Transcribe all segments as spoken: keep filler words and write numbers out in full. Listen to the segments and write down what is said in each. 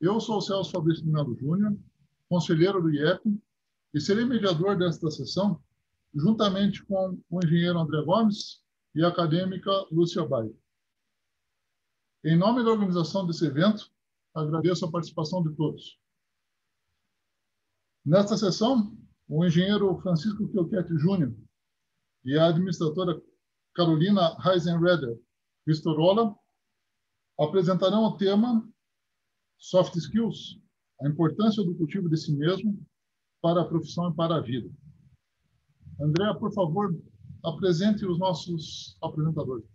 Eu sou o Celso Fabrício de Melo Júnior, conselheiro do I E P, e serei mediador desta sessão, juntamente com o engenheiro André Gomes e a acadêmica Lúcia Baio. Em nome da organização desse evento, agradeço a participação de todos. Nesta sessão, o engenheiro Francisco Chiochetti Júnior e a administradora Carolina Heisenreder Ristorola apresentarão o tema Soft Skills, a importância do cultivo de si mesmo para a profissão e para a vida. André, por favor, apresente os nossos apresentadores.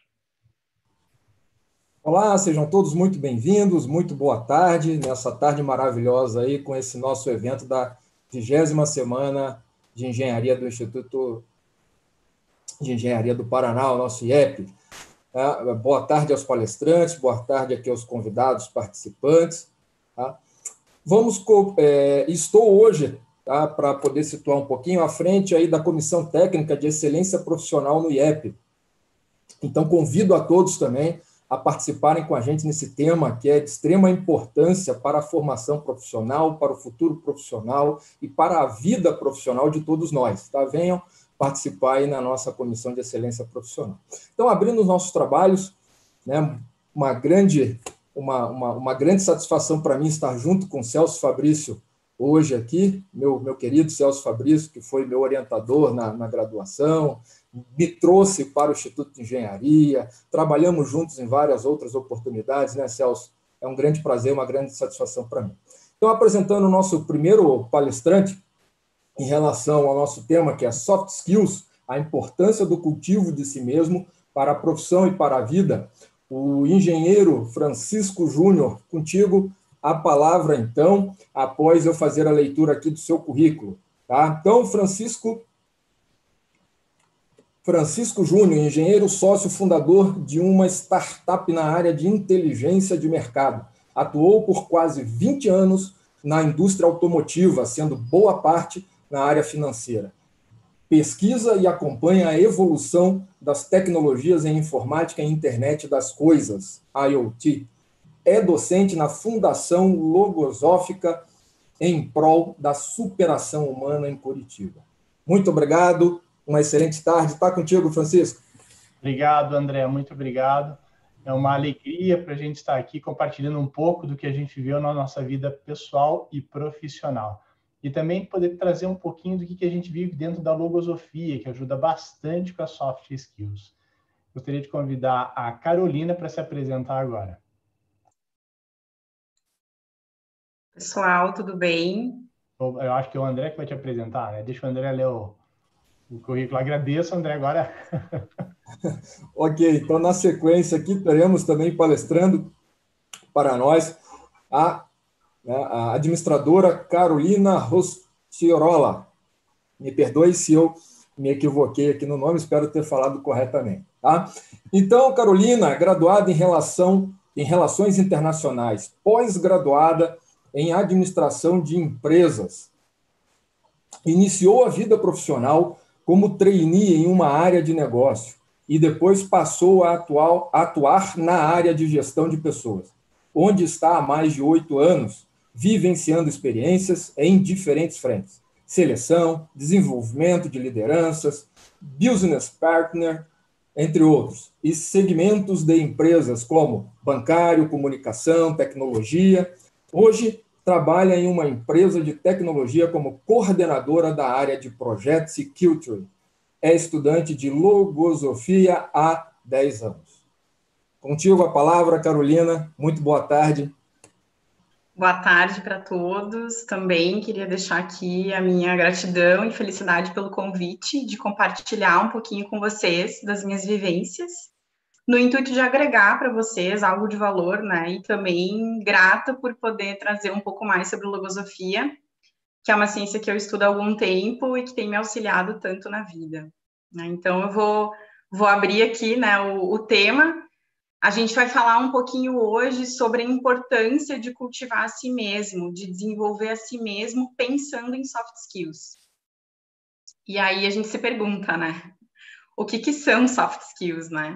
Olá, sejam todos muito bem-vindos, muito boa tarde, nessa tarde maravilhosa aí com esse nosso evento da vigésima semana de engenharia do Instituto de Engenharia do Paraná, o nosso I E P. Tá? Boa tarde aos palestrantes, boa tarde aqui aos convidados participantes. Tá? Vamos, é, estou hoje, tá, para poder situar um pouquinho, à frente aí da Comissão Técnica de Excelência Profissional no I E P. Então, convido a todos também a participarem com a gente nesse tema que é de extrema importância para a formação profissional, para o futuro profissional e para a vida profissional de todos nós. Tá? Venham participar aí na nossa Comissão de Excelência Profissional. Então, abrindo os nossos trabalhos, né, uma, grande, uma, uma, uma grande satisfação para mim estar junto com o Celso Fabrício hoje aqui, meu, meu querido Celso Fabrício, que foi meu orientador na, na graduação, me trouxe para o Instituto de Engenharia, trabalhamos juntos em várias outras oportunidades, né, Celso? É um grande prazer, uma grande satisfação para mim. Então, apresentando o nosso primeiro palestrante em relação ao nosso tema, que é Soft Skills, a importância do cultivo de si mesmo para a profissão e para a vida, o engenheiro Francisco Júnior, contigo a palavra, então, após eu fazer a leitura aqui do seu currículo. Tá? Então, Francisco... Francisco Júnior, engenheiro sócio fundador de uma startup na área de inteligência de mercado. Atuou por quase vinte anos na indústria automotiva, sendo boa parte na área financeira. Pesquisa e acompanha a evolução das tecnologias em informática e internet das coisas, I O T. É docente na Fundação Logosófica em prol da superação humana em Curitiba. Muito obrigado. Uma excelente tarde. Está contigo, Francisco. Obrigado, André. Muito obrigado. É uma alegria para a gente estar aqui compartilhando um pouco do que a gente viu na nossa vida pessoal e profissional. E também poder trazer um pouquinho do que a gente vive dentro da logosofia, que ajuda bastante com as soft skills. Gostaria de convidar a Carolina para se apresentar agora. Pessoal, tudo bem? Eu acho que é o André que vai te apresentar, né? Deixa o André ler o... o currículo. Agradeço, André, agora. Ok, então na sequência aqui teremos também palestrando para nós a, a administradora Carolina Rostiola. Me perdoe se eu me equivoquei aqui no nome, espero ter falado corretamente. Tá? Então, Carolina, graduada em, relação, em Relações Internacionais, pós-graduada em Administração de Empresas. Iniciou a vida profissional como trainee em uma área de negócio e depois passou a atuar, a atuar na área de gestão de pessoas, onde está há mais de oito anos, vivenciando experiências em diferentes frentes: seleção, desenvolvimento de lideranças, business partner, entre outros, e segmentos de empresas como bancário, comunicação, tecnologia. Hoje, trabalha em uma empresa de tecnologia como coordenadora da área de Project e Culture. É estudante de logosofia há dez anos. Contigo a palavra, Carolina. Muito boa tarde. Boa tarde para todos. Também queria deixar aqui a minha gratidão e felicidade pelo convite de compartilhar um pouquinho com vocês das minhas vivências, no intuito de agregar para vocês algo de valor, né? E também grata por poder trazer um pouco mais sobre logosofia, que é uma ciência que eu estudo há algum tempo e que tem me auxiliado tanto na vida. Né? Então, eu vou, vou abrir aqui, né, o, o tema. A gente vai falar um pouquinho hoje sobre a importância de cultivar a si mesmo, de desenvolver a si mesmo pensando em soft skills. E aí a gente se pergunta, né? O que, que são soft skills, né?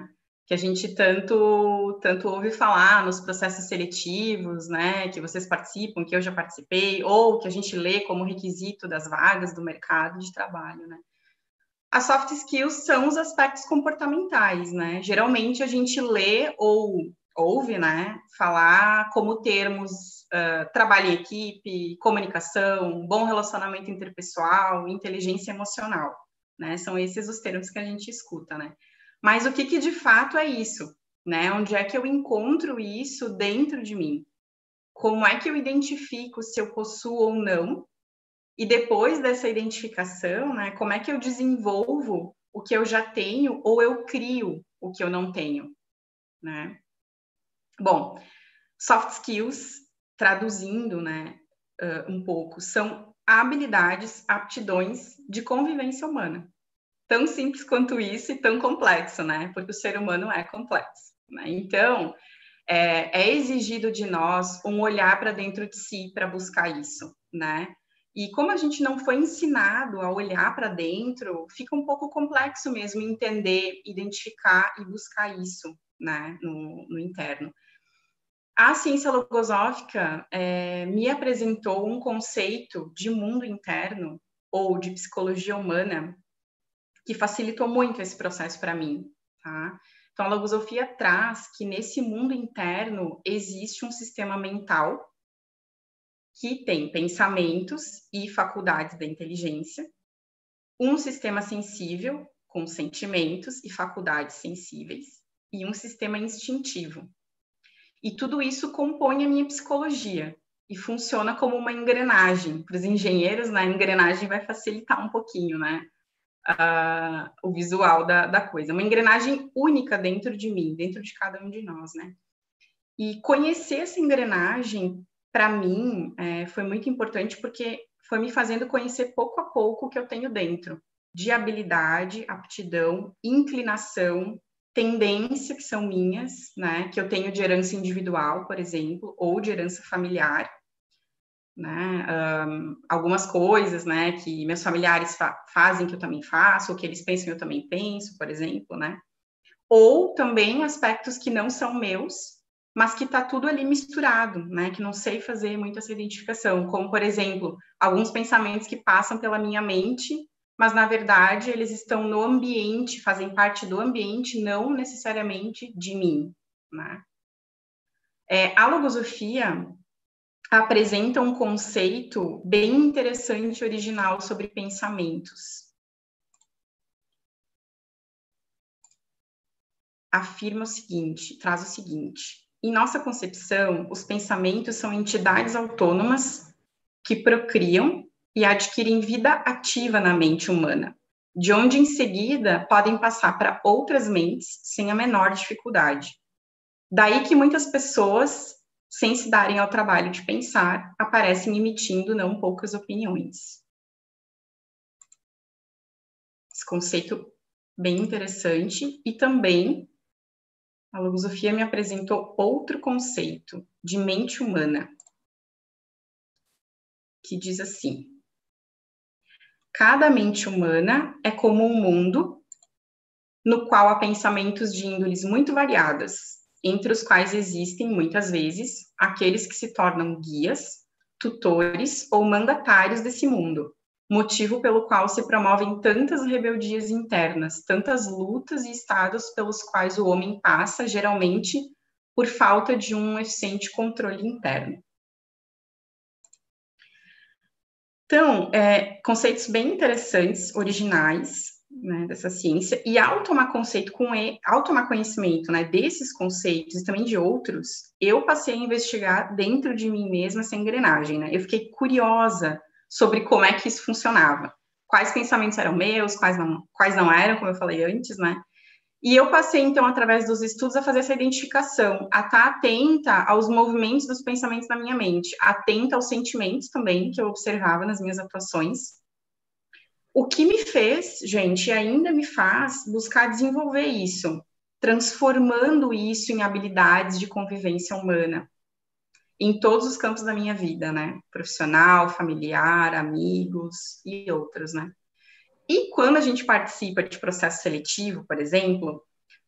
que a gente tanto, tanto ouve falar nos processos seletivos, né, que vocês participam, que eu já participei, ou que a gente lê como requisito das vagas do mercado de trabalho, né. As soft skills são os aspectos comportamentais, né, geralmente a gente lê ou ouve, né, falar como termos uh, trabalho em equipe, comunicação, bom relacionamento interpessoal, inteligência emocional, né, são esses os termos que a gente escuta, né. Mas o que, que de fato é isso, né? Onde é que eu encontro isso dentro de mim? Como é que eu identifico se eu possuo ou não? E depois dessa identificação, né, como é que eu desenvolvo o que eu já tenho ou eu crio o que eu não tenho, né? Bom, soft skills, traduzindo, né, uh, um pouco, são habilidades, aptidões de convivência humana. Tão simples quanto isso e tão complexo, né? Porque o ser humano é complexo, né? Então, é, é exigido de nós um olhar para dentro de si para buscar isso, né? E como a gente não foi ensinado a olhar para dentro, fica um pouco complexo mesmo entender, identificar e buscar isso, né? No, no interno. A ciência logosófica é, me apresentou um conceito de mundo interno ou de psicologia humana que facilitou muito esse processo para mim, tá? Então, a logosofia traz que nesse mundo interno existe um sistema mental que tem pensamentos e faculdades da inteligência, um sistema sensível com sentimentos e faculdades sensíveis e um sistema instintivo. E tudo isso compõe a minha psicologia e funciona como uma engrenagem. Para os engenheiros, né, a engrenagem vai facilitar um pouquinho, né? Uh, o visual da, da coisa, uma engrenagem única dentro de mim, dentro de cada um de nós, né? E conhecer essa engrenagem, para mim, é, foi muito importante porque foi me fazendo conhecer pouco a pouco o que eu tenho dentro, de habilidade, aptidão, inclinação, tendência, que são minhas, né? Que eu tenho de herança individual, por exemplo, ou de herança familiar, né, um, algumas coisas, né, que meus familiares fa fazem que eu também faço, ou que eles pensam que eu também penso, por exemplo, né, ou também aspectos que não são meus, mas que tá tudo ali misturado, né, que não sei fazer muito essa identificação, como, por exemplo, alguns pensamentos que passam pela minha mente, mas, na verdade, eles estão no ambiente, fazem parte do ambiente, não necessariamente de mim, né. É, a logosofia apresenta um conceito bem interessante, original, sobre pensamentos. Afirma o seguinte, traz o seguinte: em nossa concepção, os pensamentos são entidades autônomas que procriam e adquirem vida ativa na mente humana, de onde, em seguida, podem passar para outras mentes sem a menor dificuldade. Daí que muitas pessoas, sem se darem ao trabalho de pensar, aparecem emitindo não poucas opiniões. Esse conceito bem interessante. E também a logosofia me apresentou outro conceito de mente humana, que diz assim: cada mente humana é como um mundo no qual há pensamentos de índoles muito variadas, entre os quais existem, muitas vezes, aqueles que se tornam guias, tutores ou mandatários desse mundo, motivo pelo qual se promovem tantas rebeldias internas, tantas lutas e estados pelos quais o homem passa, geralmente, por falta de um eficiente controle interno. Então, é, conceitos bem interessantes, originais, né, dessa ciência, e ao tomar conceito com ele, ao tomar conhecimento, né, desses conceitos e também de outros, eu passei a investigar dentro de mim mesma essa engrenagem, né? Eu fiquei curiosa sobre como é que isso funcionava, quais pensamentos eram meus, quais não, quais não eram, como eu falei antes, né? E eu passei, então, através dos estudos, a fazer essa identificação, a estar atenta aos movimentos dos pensamentos na minha mente, atenta aos sentimentos também, que eu observava nas minhas atuações. O que me fez, gente, e ainda me faz buscar desenvolver isso, transformando isso em habilidades de convivência humana, em todos os campos da minha vida, né? Profissional, familiar, amigos e outros, né? E quando a gente participa de processo seletivo, por exemplo,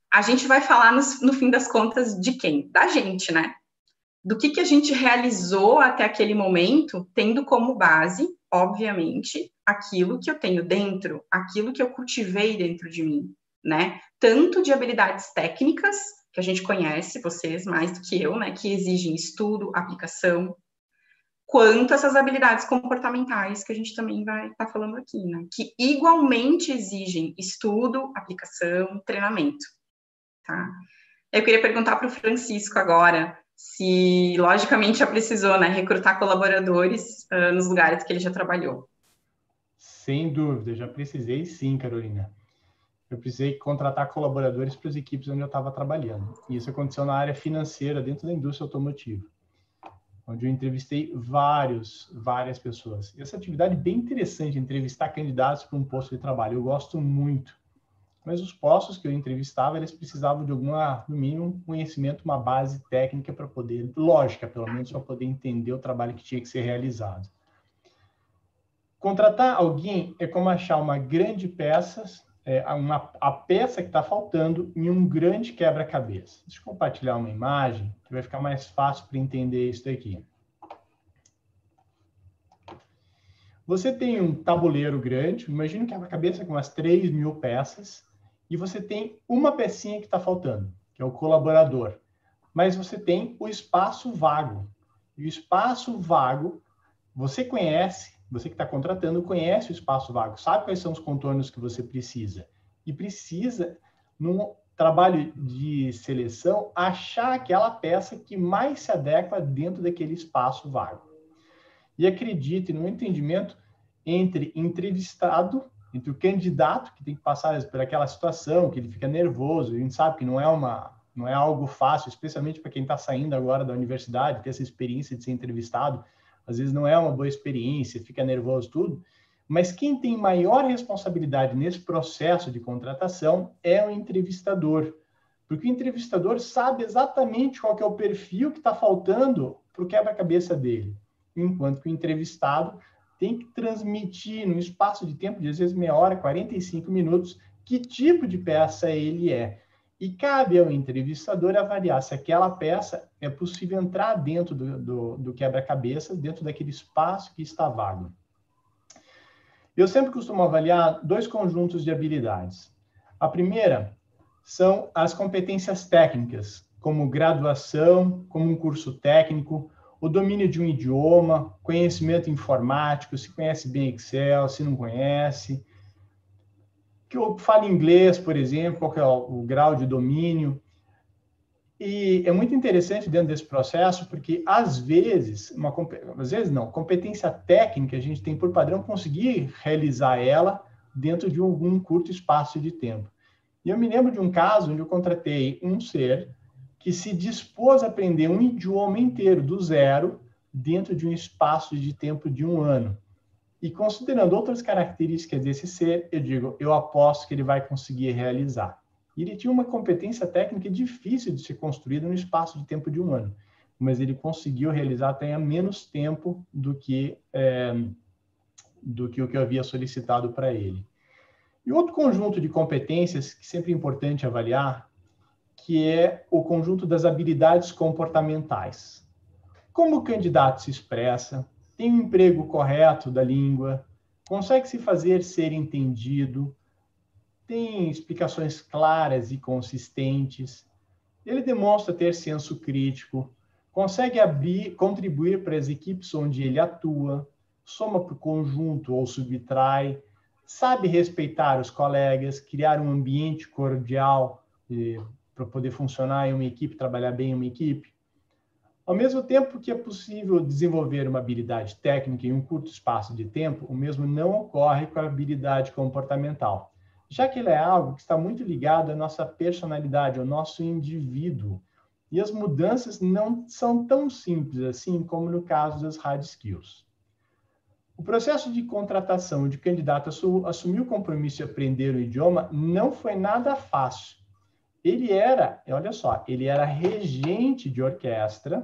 a gente vai falar, no, no fim das contas, de quem? Da gente, né? Do que, que a gente realizou até aquele momento, tendo como base, obviamente, aquilo que eu tenho dentro, aquilo que eu cultivei dentro de mim, né? Tanto de habilidades técnicas, que a gente conhece, vocês mais do que eu, né? Que exigem estudo, aplicação, quanto essas habilidades comportamentais que a gente também vai estar tá falando aqui, né? Que igualmente exigem estudo, aplicação, treinamento, tá? Eu queria perguntar para o Francisco agora se, logicamente, já precisou, né, recrutar colaboradores uh, nos lugares que ele já trabalhou. Sem dúvida, já precisei sim, Carolina. Eu precisei contratar colaboradores para as equipes onde eu estava trabalhando. E isso aconteceu na área financeira, dentro da indústria automotiva, onde eu entrevistei vários, várias pessoas. E essa atividade é bem interessante, entrevistar candidatos para um posto de trabalho. Eu gosto muito. Mas os postos que eu entrevistava, eles precisavam de alguma, no mínimo, um conhecimento, uma base técnica para poder, lógica, pelo menos, para poder entender o trabalho que tinha que ser realizado. Contratar alguém é como achar uma grande peça, é, uma, a peça que está faltando em um grande quebra-cabeça. Deixa eu compartilhar uma imagem, que vai ficar mais fácil para entender isso daqui. Você tem um tabuleiro grande, imagina um quebra-cabeça com umas três mil peças, e você tem uma pecinha que está faltando, que é o colaborador. Mas você tem o espaço vago. E o espaço vago, você conhece, você que está contratando, conhece o espaço vago, sabe quais são os contornos que você precisa. E precisa, num trabalho de seleção, achar aquela peça que mais se adequa dentro daquele espaço vago. E acredite no entendimento entre entrevistado, entre o candidato, que tem que passar por aquela situação, que ele fica nervoso, a gente sabe que não é, uma, não é algo fácil, especialmente para quem está saindo agora da universidade, ter essa experiência de ser entrevistado, às vezes não é uma boa experiência, fica nervoso, tudo, mas quem tem maior responsabilidade nesse processo de contratação é o entrevistador, porque o entrevistador sabe exatamente qual que é o perfil que está faltando para o quebra-cabeça dele, enquanto que o entrevistado tem que transmitir num espaço de tempo de às vezes meia hora, quarenta e cinco minutos, que tipo de peça ele é. E cabe ao entrevistador avaliar se aquela peça é possível entrar dentro do, do, do quebra-cabeça, dentro daquele espaço que está vago. Eu sempre costumo avaliar dois conjuntos de habilidades. A primeira são as competências técnicas, como graduação, como um curso técnico, o domínio de um idioma, conhecimento informático, se conhece bem Excel, se não conhece, que eu falo inglês, por exemplo, qual que é o, o grau de domínio. E é muito interessante dentro desse processo, porque às vezes, uma, às vezes não, competência técnica a gente tem por padrão conseguir realizar ela dentro de algum curto espaço de tempo. E eu me lembro de um caso onde eu contratei um ser que se dispôs a aprender um idioma inteiro do zero dentro de um espaço de tempo de um ano. E considerando outras características desse ser, eu digo, eu aposto que ele vai conseguir realizar. E ele tinha uma competência técnica difícil de ser construída no espaço de tempo de um ano, mas ele conseguiu realizar até em menos tempo do que, é, do que o que eu havia solicitado para ele. E outro conjunto de competências que sempre é importante avaliar, que é o conjunto das habilidades comportamentais. Como o candidato se expressa, tem um emprego correto da língua, consegue se fazer ser entendido, tem explicações claras e consistentes, ele demonstra ter senso crítico, consegue abrir, contribuir para as equipes onde ele atua, soma para o conjunto ou subtrai, sabe respeitar os colegas, criar um ambiente cordial eh, para poder funcionar em uma equipe, trabalhar bem em uma equipe. Ao mesmo tempo que é possível desenvolver uma habilidade técnica em um curto espaço de tempo, o mesmo não ocorre com a habilidade comportamental, já que ele é algo que está muito ligado à nossa personalidade, ao nosso indivíduo. E as mudanças não são tão simples assim como no caso das hard skills. O processo de contratação de candidato a assumir o compromisso de aprender o idioma não foi nada fácil. Ele era, olha só, ele era regente de orquestra,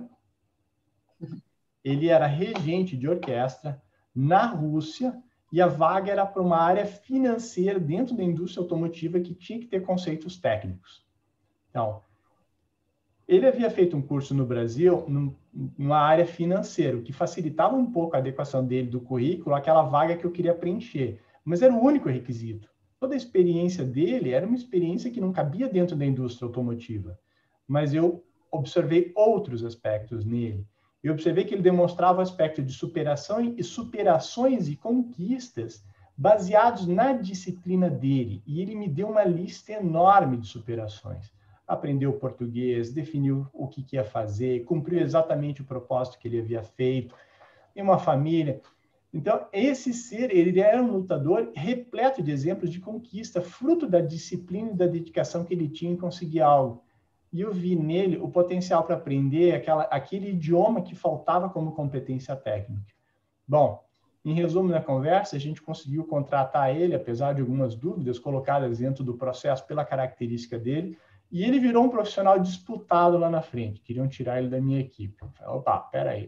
ele era regente de orquestra na Rússia, e a vaga era para uma área financeira dentro da indústria automotiva que tinha que ter conceitos técnicos. Então, ele havia feito um curso no Brasil, numa área financeira, o que facilitava um pouco a adequação dele do currículo àquela vaga que eu queria preencher. Mas era o único requisito. Toda a experiência dele era uma experiência que não cabia dentro da indústria automotiva. Mas eu observei outros aspectos nele. Eu observei que ele demonstrava o aspecto de superação e superações e conquistas baseados na disciplina dele. E ele me deu uma lista enorme de superações. Aprendeu português, definiu o que ia fazer, cumpriu exatamente o propósito que ele havia feito, tem uma família. Então, esse ser, ele era um lutador repleto de exemplos de conquista, fruto da disciplina e da dedicação que ele tinha em conseguir algo. E eu vi nele o potencial para aprender aquela, aquele idioma que faltava como competência técnica. Bom, em resumo da conversa, a gente conseguiu contratar ele, apesar de algumas dúvidas colocadas dentro do processo pela característica dele, e ele virou um profissional disputado lá na frente. Queriam tirar ele da minha equipe. Eu falei, opa, peraí.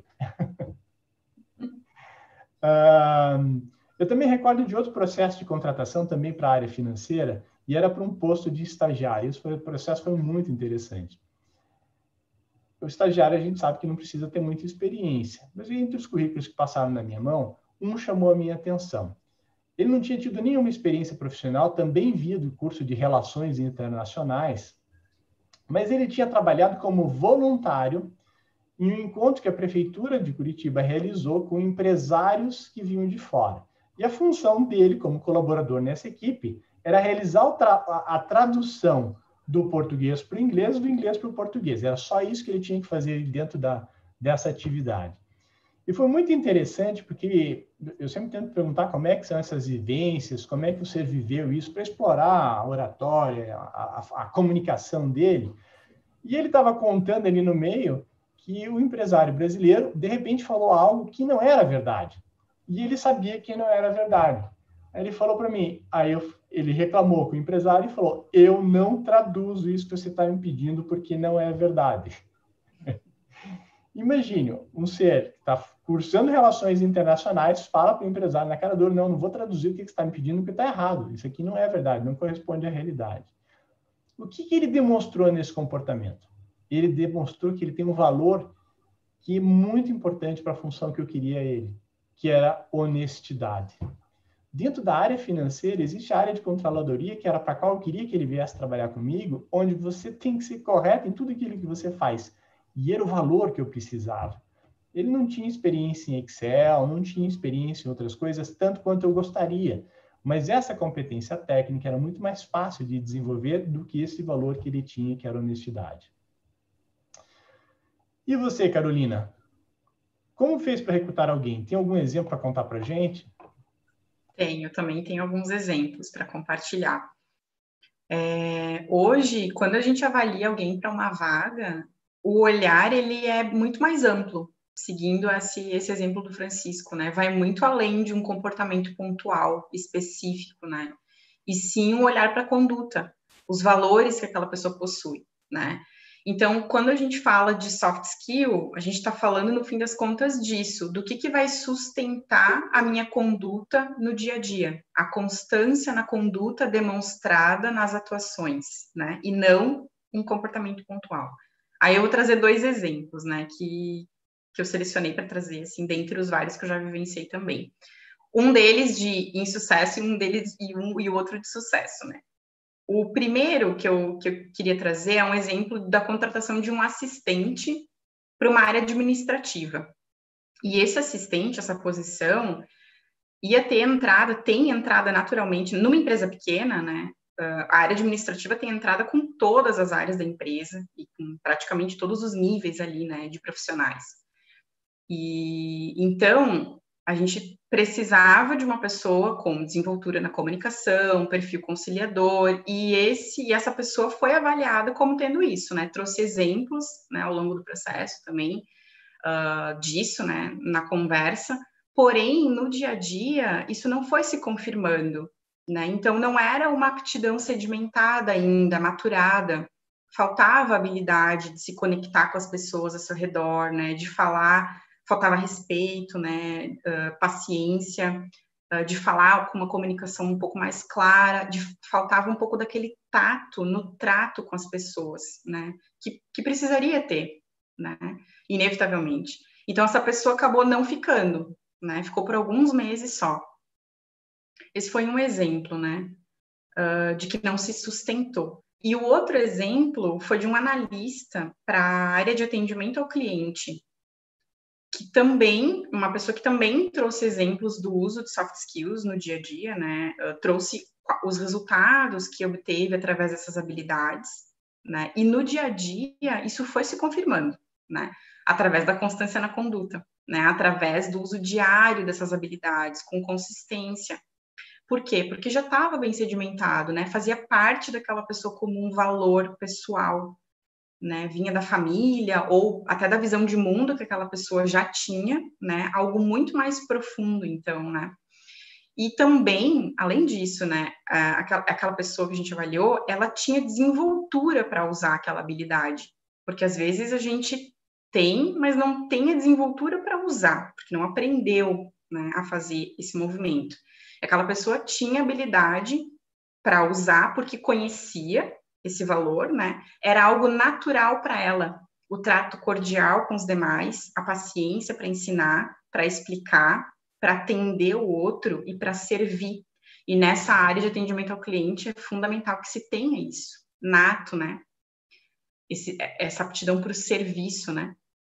uh, eu também recordo de outro processo de contratação também para a área financeira, e era para um posto de estagiário. Esse foi, o processo foi muito interessante. O estagiário, a gente sabe que não precisa ter muita experiência, mas entre os currículos que passaram na minha mão, um chamou a minha atenção. Ele não tinha tido nenhuma experiência profissional, também via do curso de Relações Internacionais, mas ele tinha trabalhado como voluntário em um encontro que a Prefeitura de Curitiba realizou com empresários que vinham de fora. E a função dele, como colaborador nessa equipe, era realizar a tradução do português para o inglês, do inglês para o português. Era só isso que ele tinha que fazer dentro da, dessa atividade. E foi muito interessante, porque eu sempre tento perguntar como é que são essas vivências, como é que você viveu isso, para explorar a oratória, a, a, a comunicação dele. E ele estava contando ali no meio que o empresário brasileiro, de repente, falou algo que não era verdade. E ele sabia que não era verdade. Aí ele falou para mim, aí eu, ele reclamou com o empresário e falou, eu não traduzo isso que você está me pedindo porque não é verdade. Imagine, um ser que está cursando relações internacionais fala para o empresário na cara dura, não, não vou traduzir o que você está me pedindo porque está errado. Isso aqui não é verdade, não corresponde à realidade. O que, que ele demonstrou nesse comportamento? Ele demonstrou que ele tem um valor que é muito importante para a função que eu queria ele, que era honestidade. Dentro da área financeira, existe a área de controladoria, que era para qual eu queria que ele viesse trabalhar comigo, onde você tem que ser correto em tudo aquilo que você faz. E era o valor que eu precisava. Ele não tinha experiência em Excel, não tinha experiência em outras coisas, tanto quanto eu gostaria. Mas essa competência técnica era muito mais fácil de desenvolver do que esse valor que ele tinha, que era honestidade. E você, Carolina? Como fez para recrutar alguém? Tem algum exemplo para contar para a gente? Tenho, também tenho alguns exemplos para compartilhar. É, hoje, quando a gente avalia alguém para uma vaga, o olhar ele é muito mais amplo, seguindo esse, esse exemplo do Francisco, né? Vai muito além de um comportamento pontual, específico, né? E sim um olhar para a conduta, os valores que aquela pessoa possui, né? Então, quando a gente fala de soft skill, a gente está falando, no fim das contas, disso, do que, que vai sustentar a minha conduta no dia a dia, a constância na conduta demonstrada nas atuações, né? E não um comportamento pontual. Aí eu vou trazer dois exemplos, né, que, que eu selecionei para trazer, assim, dentre os vários que eu já vivenciei também. Um deles de insucesso e um deles e, um, e o outro de sucesso, né? O primeiro que eu, que eu queria trazer é um exemplo da contratação de um assistente para uma área administrativa. E esse assistente, essa posição, ia ter entrada, tem entrada naturalmente numa empresa pequena, né? A área administrativa tem entrada com todas as áreas da empresa e com praticamente todos os níveis ali, né, de profissionais. E então a gente precisava de uma pessoa com desenvoltura na comunicação, perfil conciliador, e esse e essa pessoa foi avaliada como tendo isso, né? Trouxe exemplos, né, ao longo do processo também uh, disso, né, na conversa. Porém, no dia a dia, isso não foi se confirmando, né? Então, não era uma aptidão sedimentada ainda, maturada. Faltava a habilidade de se conectar com as pessoas ao seu redor, né? De falar, faltava respeito, né? Uh, paciência. de falar com uma comunicação um pouco mais clara, de, faltava um pouco daquele tato no trato com as pessoas, né? Que, que precisaria ter, né? Inevitavelmente. Então, essa pessoa acabou não ficando, né? Ficou por alguns meses só. Esse foi um exemplo, né? Uh, de que não se sustentou. E o outro exemplo foi de um analista para a área de atendimento ao cliente, que também, uma pessoa que também trouxe exemplos do uso de soft skills no dia a dia, né? Uh, trouxe os resultados que obteve através dessas habilidades, né? E no dia a dia, isso foi se confirmando, né? Através da constância na conduta, né? Através do uso diário dessas habilidades, com consistência. Por quê? Porque já estava bem sedimentado, né? Fazia parte daquela pessoa como um valor pessoal, né? Vinha da família ou até da visão de mundo que aquela pessoa já tinha, né? Algo muito mais profundo, então, né? E também, além disso, né? Aquela, aquela pessoa que a gente avaliou, ela tinha desenvoltura para usar aquela habilidade, porque às vezes a gente tem, mas não tem a desenvoltura para usar, porque não aprendeu, né, a fazer esse movimento. Aquela pessoa tinha habilidade para usar porque conhecia esse valor, né? Era algo natural para ela. O trato cordial com os demais, a paciência para ensinar, para explicar, para atender o outro e para servir. E nessa área de atendimento ao cliente é fundamental que se tenha isso, nato, né? Esse, essa aptidão para o serviço, né?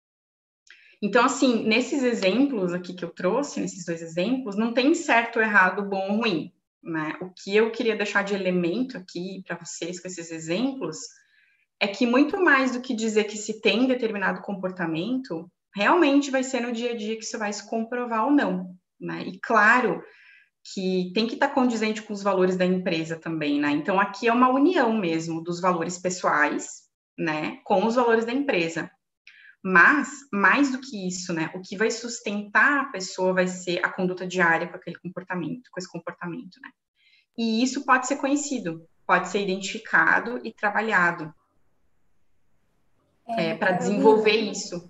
Então, assim, nesses exemplos aqui que eu trouxe, nesses dois exemplos, não tem certo, errado, bom ou ruim, né? O que eu queria deixar de elemento aqui para vocês com esses exemplos é que muito mais do que dizer que se tem determinado comportamento, realmente vai ser no dia a dia que isso vai se comprovar ou não, né? E claro que tem que estar condizente com os valores da empresa também, né? Então, aqui é uma união mesmo dos valores pessoais, né, com os valores da empresa. Mas, mais do que isso, né, o que vai sustentar a pessoa vai ser a conduta diária com aquele comportamento, com esse comportamento, né? E isso pode ser conhecido, pode ser identificado e trabalhado é, é, para desenvolver isso.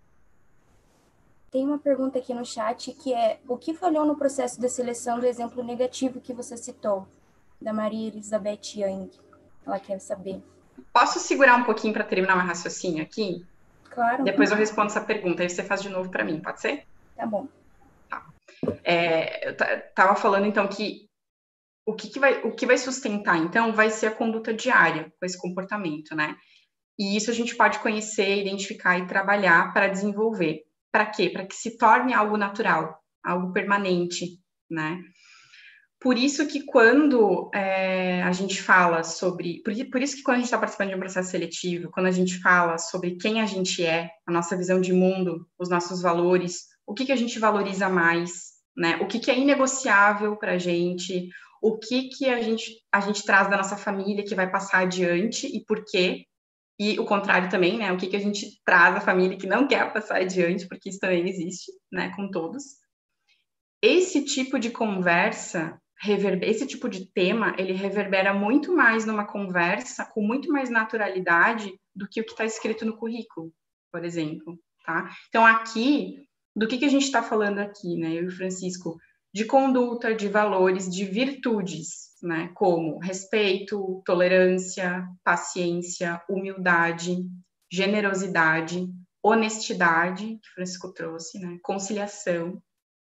Tem uma pergunta aqui no chat que é: o que falhou no processo de seleção do exemplo negativo que você citou, da Maria Elizabeth Young? Ela quer saber. Posso segurar um pouquinho para terminar o raciocínio aqui? Claro. Depois eu respondo essa pergunta, aí você faz de novo para mim, pode ser? Tá bom. Tá. É, eu estava falando, então, que o que, que, vai, o que vai sustentar, então, vai ser a conduta diária com esse comportamento, né? E isso a gente pode conhecer, identificar e trabalhar para desenvolver. Para quê? Para que se torne algo natural, algo permanente, né? Por isso que quando é, a gente fala sobre... Por, por isso que quando a gente está participando de um processo seletivo, quando a gente fala sobre quem a gente é, a nossa visão de mundo, os nossos valores, o que, que a gente valoriza mais, né? O que, que é inegociável para a gente, o que, que a gente, a gente traz da nossa família que vai passar adiante e por quê, e o contrário também, né? O que, que a gente traz da família que não quer passar adiante, porque isso também existe, né? Com todos. Esse tipo de conversa... esse tipo de tema, ele reverbera muito mais numa conversa com muito mais naturalidade do que o que está escrito no currículo, por exemplo, tá? Então, aqui, do que, que a gente está falando aqui, né, eu e o Francisco? De conduta, de valores, de virtudes, né, como respeito, tolerância, paciência, humildade, generosidade, honestidade, que o Francisco trouxe, né, conciliação,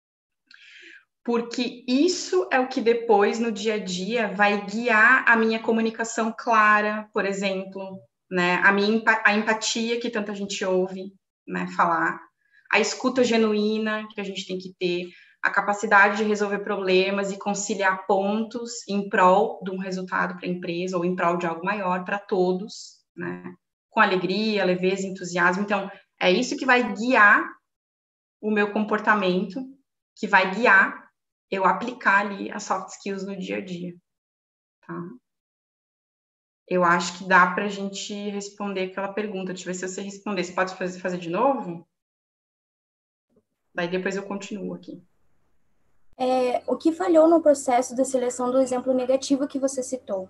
porque isso é o que depois, no dia a dia, vai guiar a minha comunicação clara, por exemplo, né? A minha a empatia que tanta gente ouve, né, falar, a escuta genuína que a gente tem que ter, a capacidade de resolver problemas e conciliar pontos em prol de um resultado para a empresa ou em prol de algo maior para todos, né? Com alegria, leveza, entusiasmo. Então, é isso que vai guiar o meu comportamento, que vai guiar eu aplicar ali as soft skills no dia a dia, tá? Eu acho que dá para a gente responder aquela pergunta. Deixa eu ver se você responder. Você pode fazer, fazer de novo? Daí depois eu continuo aqui. É, o que falhou no processo de seleção do exemplo negativo que você citou?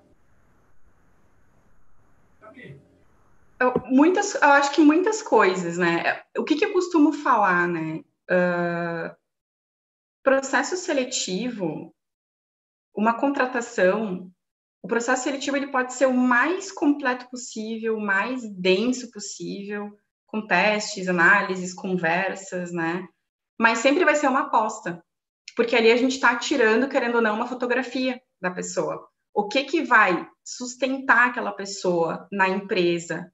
Eu, muitas, eu acho que muitas coisas, né? O que, que eu costumo falar, né? Uh, processo seletivo, uma contratação, o processo seletivo ele pode ser o mais completo possível, o mais denso possível, com testes, análises, conversas, né? Mas sempre vai ser uma aposta, porque ali a gente está tirando, querendo ou não, uma fotografia da pessoa. O que que vai sustentar aquela pessoa na empresa?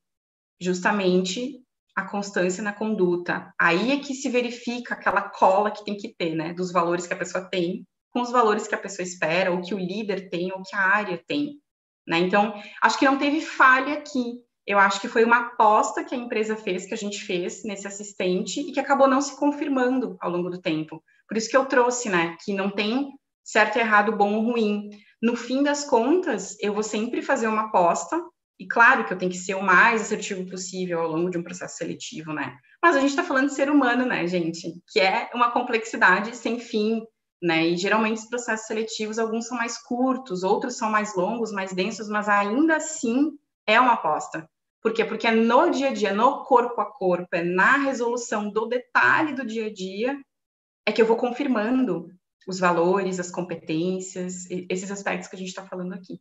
Justamente a constância na conduta. Aí é que se verifica aquela cola que tem que ter, né? Dos valores que a pessoa tem, com os valores que a pessoa espera, ou que o líder tem, ou que a área tem, né? Então, acho que não teve falha aqui. Eu acho que foi uma aposta que a empresa fez, que a gente fez nesse assistente, e que acabou não se confirmando ao longo do tempo. Por isso que eu trouxe, né? Que não tem certo, errado, bom ou ruim. No fim das contas, eu vou sempre fazer uma aposta, e claro que eu tenho que ser o mais assertivo possível ao longo de um processo seletivo, né? Mas a gente está falando de ser humano, né, gente? Que é uma complexidade sem fim, né? E geralmente os processos seletivos, alguns são mais curtos, outros são mais longos, mais densos, mas ainda assim é uma aposta. Por quê? Porque é no dia a dia, no corpo a corpo, é na resolução do detalhe do dia a dia, é que eu vou confirmando os valores, as competências, esses aspectos que a gente está falando aqui.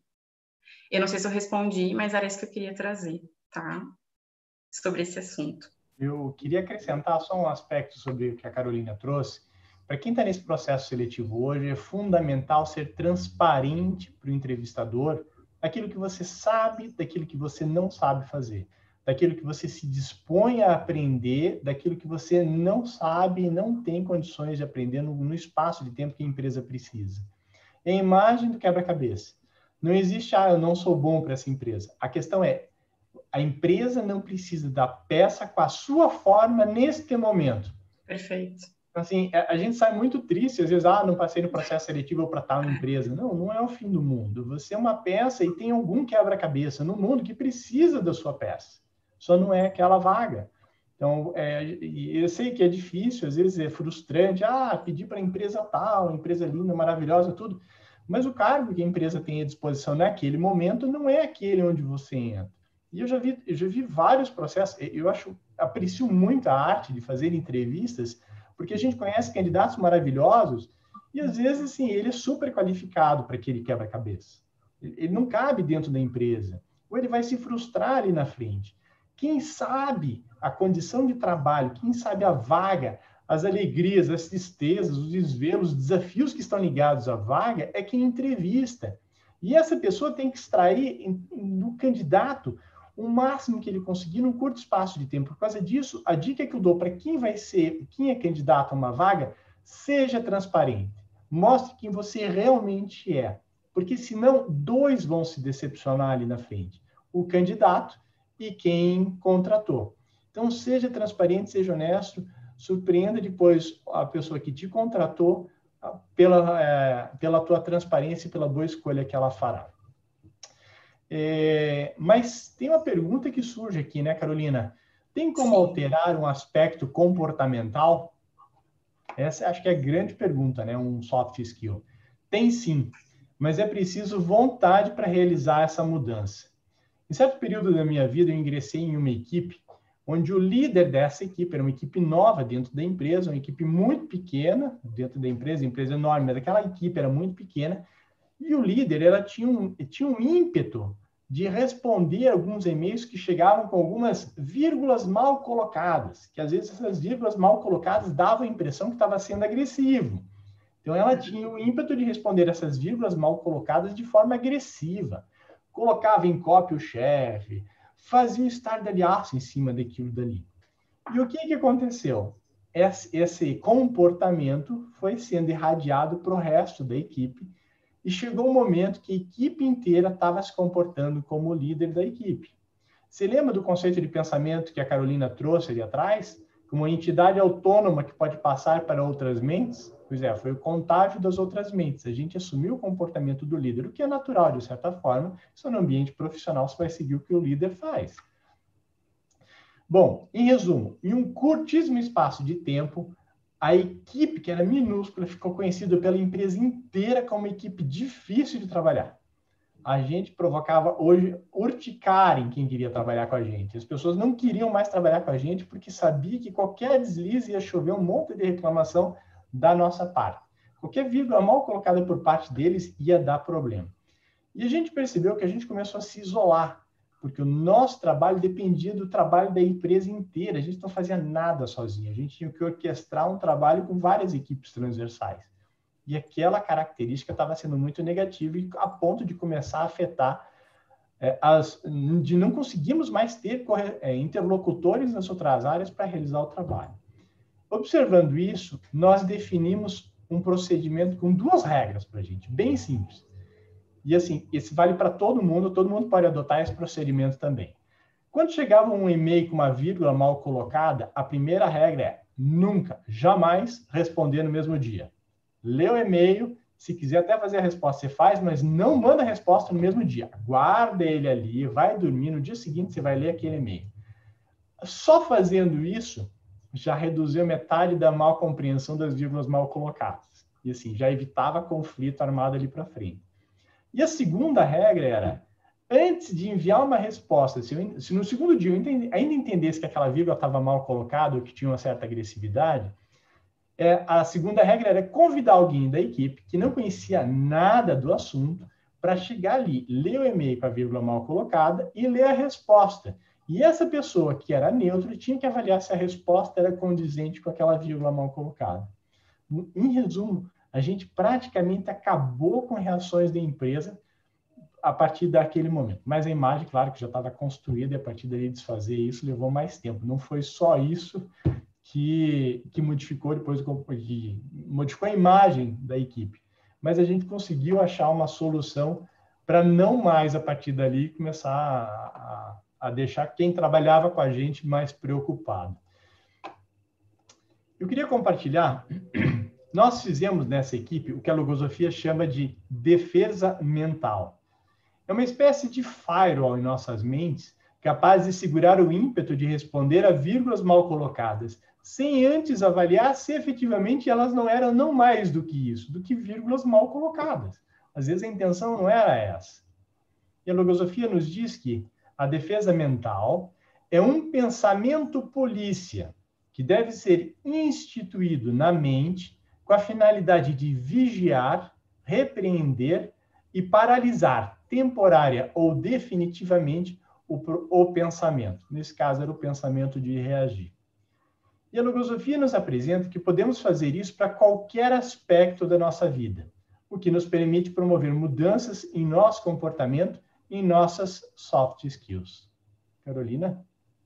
Eu não sei se eu respondi, mas era isso que eu queria trazer, tá? Sobre esse assunto. Eu queria acrescentar só um aspecto sobre o que a Carolina trouxe. Para quem está nesse processo seletivo hoje, é fundamental ser transparente para o entrevistador daquilo que você sabe, daquilo que você não sabe fazer, daquilo que você se dispõe a aprender, daquilo que você não sabe e não tem condições de aprender no, no espaço de tempo que a empresa precisa. É a imagem do quebra-cabeça. Não existe, ah, eu não sou bom para essa empresa. A questão é, a empresa não precisa da peça com a sua forma neste momento. Perfeito. Assim, a gente sai muito triste, às vezes, ah, não passei no processo seletivo para tal empresa. Não, não é o fim do mundo. Você é uma peça e tem algum quebra-cabeça no mundo que precisa da sua peça. Só não é aquela vaga. Então, é, eu sei que é difícil, às vezes é frustrante, ah, pedir para a empresa tal, empresa linda, maravilhosa, tudo. Mas o cargo que a empresa tem à disposição naquele momento não é aquele onde você entra. E eu já vi, eu já vi vários processos. Eu acho, aprecio muito a arte de fazer entrevistas, porque a gente conhece candidatos maravilhosos e, às vezes, assim, ele é super qualificado para aquele quebra-cabeça. Ele não cabe dentro da empresa. Ou ele vai se frustrar ali na frente. Quem sabe a condição de trabalho, quem sabe a vaga, as alegrias, as tristezas, os desvelos, os desafios que estão ligados à vaga é quem entrevista. E essa pessoa tem que extrair do candidato o máximo que ele conseguir num curto espaço de tempo. Por causa disso, a dica que eu dou para quem vai ser, quem é candidato a uma vaga, seja transparente. Mostre quem você realmente é. Porque senão, dois vão se decepcionar ali na frente. O candidato e quem contratou. Então, seja transparente, seja honesto, surpreenda depois a pessoa que te contratou pela, é, pela tua transparência e pela boa escolha que ela fará. É, mas tem uma pergunta que surge aqui, né, Carolina? Tem como Sim. alterar um aspecto comportamental? Essa acho que é a grande pergunta, né? Um soft skill. Tem sim, mas é preciso vontade para realizar essa mudança. Em certo período da minha vida, eu ingressei em uma equipe onde o líder dessa equipe era uma equipe nova dentro da empresa, uma equipe muito pequena dentro da empresa, empresa enorme, mas aquela equipe era muito pequena, e o líder ela tinha, um, tinha um ímpeto de responder alguns e-mails que chegavam com algumas vírgulas mal colocadas, que às vezes essas vírgulas mal colocadas davam a impressão que estava sendo agressivo. Então ela tinha o ímpeto de responder essas vírgulas mal colocadas de forma agressiva. Colocava em cópia o chefe, fazia um estardalhaço em cima daquilo dali. E o que, que aconteceu? Esse, esse comportamento foi sendo irradiado para o resto da equipe e chegou um momento que a equipe inteira estava se comportando como líder da equipe. Você lembra do conceito de pensamento que a Carolina trouxe ali atrás? Como uma entidade autônoma que pode passar para outras mentes? Pois é, foi o contágio das outras mentes. A gente assumiu o comportamento do líder, o que é natural, de certa forma. Só no ambiente profissional você vai seguir o que o líder faz. Bom, em resumo, em um curtíssimo espaço de tempo, a equipe, que era minúscula, ficou conhecida pela empresa inteira como uma equipe difícil de trabalhar. A gente provocava hoje urticária em quem queria trabalhar com a gente. As pessoas não queriam mais trabalhar com a gente porque sabia que qualquer deslize ia chover um monte de reclamação da nossa parte. Qualquer vírgula mal colocada por parte deles ia dar problema. E a gente percebeu que a gente começou a se isolar, porque o nosso trabalho dependia do trabalho da empresa inteira. A gente não fazia nada sozinho. A gente tinha que orquestrar um trabalho com várias equipes transversais. E aquela característica estava sendo muito negativa e a ponto de começar a afetar, é, as, de não conseguirmos mais ter é, interlocutores nas outras áreas para realizar o trabalho. Observando isso, nós definimos um procedimento com duas regras para a gente, bem simples. E assim, esse vale para todo mundo, todo mundo pode adotar esse procedimento também. Quando chegava um e-mail com uma vírgula mal colocada, a primeira regra é nunca, jamais responder no mesmo dia. Lê o e-mail, se quiser até fazer a resposta, você faz, mas não manda a resposta no mesmo dia. Guarda ele ali, vai dormir, no dia seguinte você vai ler aquele e-mail. Só fazendo isso, já reduziu metade da mal compreensão das vírgulas mal colocadas. E assim, já evitava conflito armado ali para frente. E a segunda regra era, antes de enviar uma resposta, se, eu, se no segundo dia eu entendi, ainda entendesse que aquela vírgula estava mal colocada ou que tinha uma certa agressividade, é, a segunda regra era convidar alguém da equipe que não conhecia nada do assunto para chegar ali, ler o e-mail com a vírgula mal colocada e ler a resposta. E essa pessoa que era neutra tinha que avaliar se a resposta era condizente com aquela vírgula mal colocada. Em resumo, a gente praticamente acabou com reações da empresa a partir daquele momento. Mas a imagem, claro, que já estava construída e a partir daí desfazer isso levou mais tempo. Não foi só isso que, que modificou depois, que modificou a imagem da equipe. Mas a gente conseguiu achar uma solução para não mais, a partir dali, começar a, a, a deixar quem trabalhava com a gente mais preocupado. Eu queria compartilhar... Nós fizemos nessa equipe o que a logosofia chama de defesa mental. É uma espécie de firewall em nossas mentes, capaz de segurar o ímpeto de responder a vírgulas mal colocadas, sem antes avaliar se efetivamente elas não eram não mais do que isso, do que vírgulas mal colocadas. Às vezes a intenção não era essa. E a logosofia nos diz que a defesa mental é um pensamento polícia que deve ser instituído na mente com a finalidade de vigiar, repreender e paralisar temporária ou definitivamente o, o pensamento. Nesse caso, era o pensamento de reagir. E a logosofia nos apresenta que podemos fazer isso para qualquer aspecto da nossa vida, o que nos permite promover mudanças em nosso comportamento e em nossas soft skills. Carolina?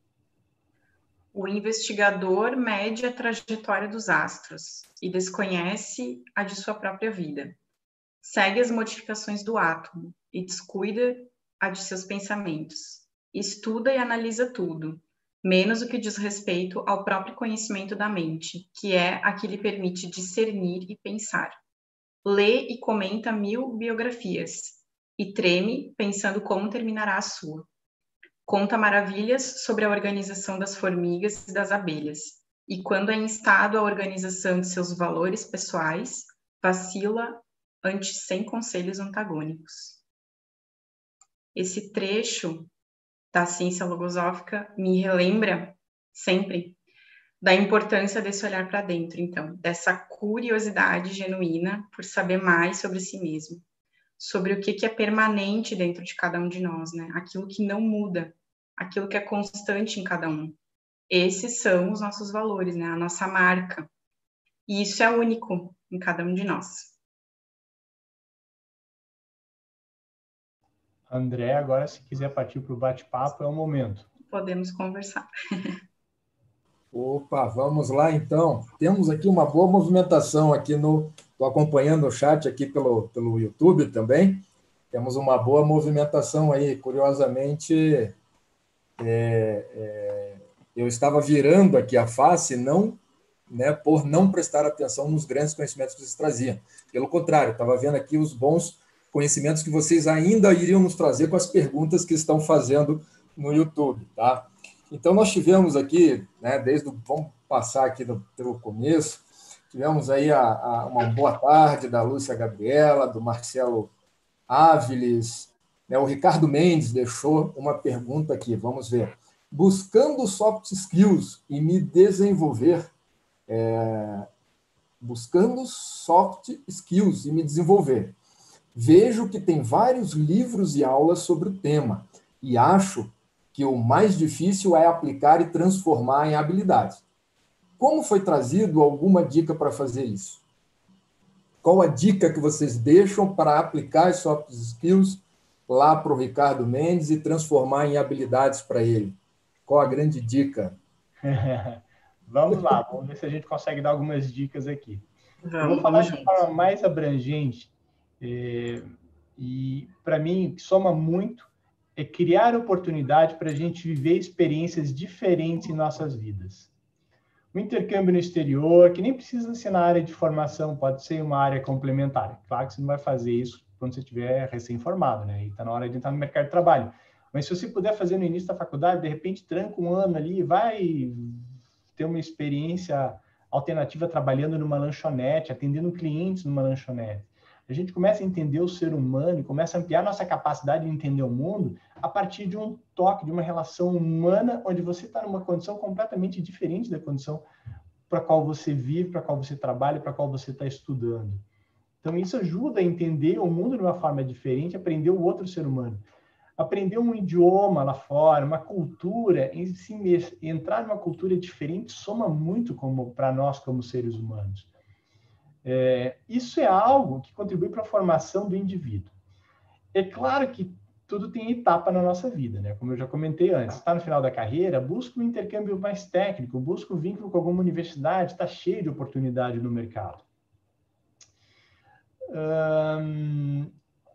O investigador mede a trajetória dos astros e desconhece a de sua própria vida. Segue as modificações do átomo e descuida a de seus pensamentos. Estuda e analisa tudo, menos o que diz respeito ao próprio conhecimento da mente, que é a que lhe permite discernir e pensar. Lê e comenta mil biografias e treme pensando como terminará a sua. Conta maravilhas sobre a organização das formigas e das abelhas, e quando é instado à organização de seus valores pessoais, vacila ante cem conselhos antagônicos. Esse trecho da ciência logosófica me relembra sempre da importância desse olhar para dentro, então, dessa curiosidade genuína por saber mais sobre si mesmo, sobre o que, que é permanente dentro de cada um de nós, né? Aquilo que não muda, aquilo que é constante em cada um. Esses são os nossos valores, né? A nossa marca. E isso é único em cada um de nós. André, agora se quiser partir para o bate-papo, é o momento. Podemos conversar. Opa, vamos lá então. Temos aqui uma boa movimentação aqui no... Estou acompanhando o chat aqui pelo, pelo YouTube também. Temos uma boa movimentação aí. Curiosamente, é, é, eu estava virando aqui a face, não, né, por não prestar atenção nos grandes conhecimentos que vocês traziam. Pelo contrário, estava vendo aqui os bons conhecimentos que vocês ainda iriam nos trazer com as perguntas que estão fazendo no YouTube, tá? Então, nós tivemos aqui, né, desde o, vamos passar aqui do, pelo começo, tivemos aí a, a, uma boa tarde da Lúcia Gabriela, do Marcelo Áviles, né, o Ricardo Mendes deixou uma pergunta aqui, vamos ver. Buscando soft skills e me desenvolver, é, buscando soft skills e me desenvolver. Vejo que tem vários livros e aulas sobre o tema e acho que o mais difícil é aplicar e transformar em habilidades. Como foi trazido alguma dica para fazer isso? Qual a dica que vocês deixam para aplicar as soft skills lá para o Ricardo Mendes e transformar em habilidades para ele? Qual a grande dica? Vamos lá, vamos ver se a gente consegue dar algumas dicas aqui. Vamos, Eu vou falar vamos de forma mais abrangente, é, e para mim, o que soma muito é criar oportunidade para a gente viver experiências diferentes em nossas vidas. O intercâmbio no exterior, que nem precisa ser na área de formação, pode ser uma área complementar. Claro que você não vai fazer isso quando você estiver recém-formado, né? E está na hora de entrar no mercado de trabalho. Mas se você puder fazer no início da faculdade, de repente tranca um ano ali, vai ter uma experiência alternativa trabalhando numa lanchonete, atendendo clientes numa lanchonete. A gente começa a entender o ser humano e começa a ampliar nossa capacidade de entender o mundo a partir de um toque, de uma relação humana, onde você está numa condição completamente diferente da condição para a qual você vive, para a qual você trabalha, para a qual você está estudando. Então, isso ajuda a entender o mundo de uma forma diferente, aprender o outro ser humano. Aprender um idioma lá fora, uma cultura, em si mesmo, entrar numa cultura diferente soma muito para nós como seres humanos. É, isso é algo que contribui para a formação do indivíduo. É claro que tudo tem etapa na nossa vida, né? Como eu já comentei antes, está no final da carreira, busca um intercâmbio mais técnico, busca um vínculo com alguma universidade, está cheio de oportunidade no mercado. Hum,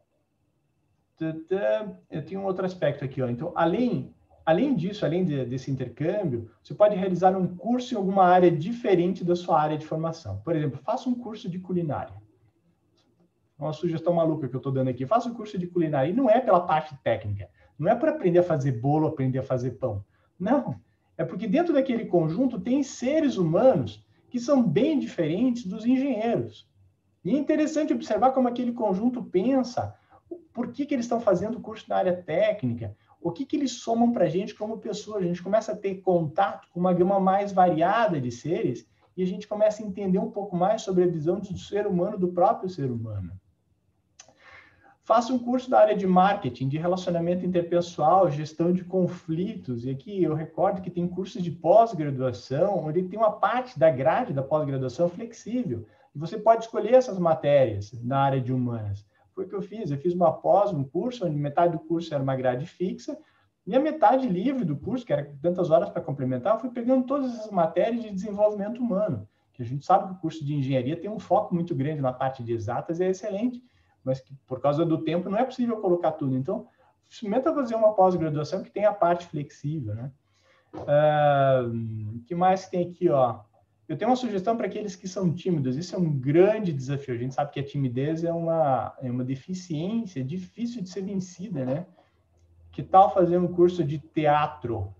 eu tenho um outro aspecto aqui, ó. Então, além, além disso, além de, desse intercâmbio, você pode realizar um curso em alguma área diferente da sua área de formação. Por exemplo, faça um curso de culinária. Uma sugestão maluca que eu estou dando aqui. Faça um curso de culinária. E não é pela parte técnica. Não é para aprender a fazer bolo, aprender a fazer pão. Não. É porque dentro daquele conjunto tem seres humanos que são bem diferentes dos engenheiros. E é interessante observar como aquele conjunto pensa. Por que que eles estão fazendo o curso na área técnica? O que que eles somam para a gente como pessoa? A gente começa a ter contato com uma gama mais variada de seres e a gente começa a entender um pouco mais sobre a visão do ser humano, do próprio ser humano. Faça um curso da área de marketing, de relacionamento interpessoal, gestão de conflitos. E aqui eu recordo que tem cursos de pós-graduação, onde tem uma parte da grade da pós-graduação flexível. E você pode escolher essas matérias na área de humanas. Foi o que eu fiz. Eu fiz uma pós, um curso, onde metade do curso era uma grade fixa, e a metade livre do curso, que era tantas horas para complementar, eu fui pegando todas essas matérias de desenvolvimento humano. Que a gente sabe que o curso de engenharia tem um foco muito grande na parte de exatas e é excelente, mas que por causa do tempo não é possível colocar tudo. Então, experimenta fazer uma pós-graduação que tem a parte flexível, né? O uh, que mais tem aqui, ó? Eu tenho uma sugestão para aqueles que são tímidos. Isso é um grande desafio. A gente sabe que a timidez é uma, é uma deficiência difícil de ser vencida, né? Que tal fazer um curso de teatro?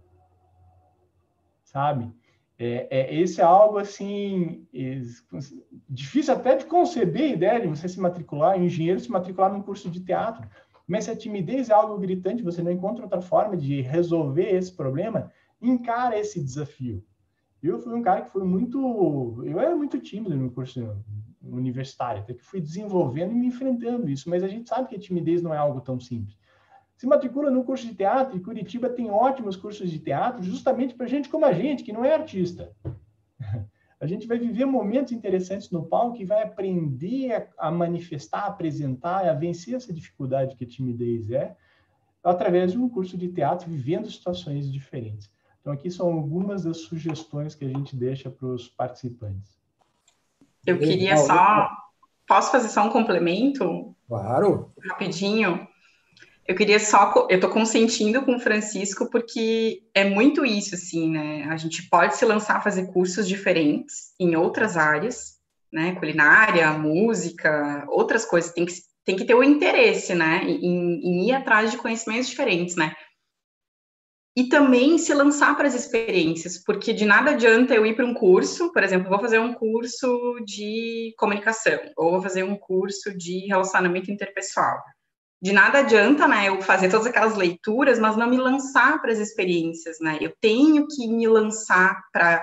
Sabe? É, é, esse é algo, assim, é, difícil até de conceber a ideia de você se matricular, engenheiro se matricular num curso de teatro. Mas se a timidez é algo gritante, você não encontra outra forma de resolver esse problema, encara esse desafio. Eu fui um cara que foi muito... Eu era muito tímido no curso universitário, até que fui desenvolvendo e me enfrentando isso. Mas a gente sabe que a timidez não é algo tão simples. Se matricula no curso de teatro, e Curitiba tem ótimos cursos de teatro, justamente para gente como a gente, que não é artista. A gente vai viver momentos interessantes no palco e vai aprender a manifestar, a apresentar, a vencer essa dificuldade que a timidez é, através de um curso de teatro, vivendo situações diferentes. Então, aqui são algumas das sugestões que a gente deixa para os participantes. Eu queria só... Posso fazer só um complemento? Claro. Rapidinho. Eu queria só... Eu estou consentindo com o Francisco, porque é muito isso, assim, né? A gente pode se lançar a fazer cursos diferentes em outras áreas, né? Culinária, música, outras coisas. Tem que, tem que ter o interesse, né? Em, em ir atrás de conhecimentos diferentes, né? E também se lançar para as experiências, porque de nada adianta eu ir para um curso, por exemplo, vou fazer um curso de comunicação, ou vou fazer um curso de relacionamento interpessoal. De nada adianta, né, eu fazer todas aquelas leituras, mas não me lançar para as experiências, né? Eu tenho que me lançar para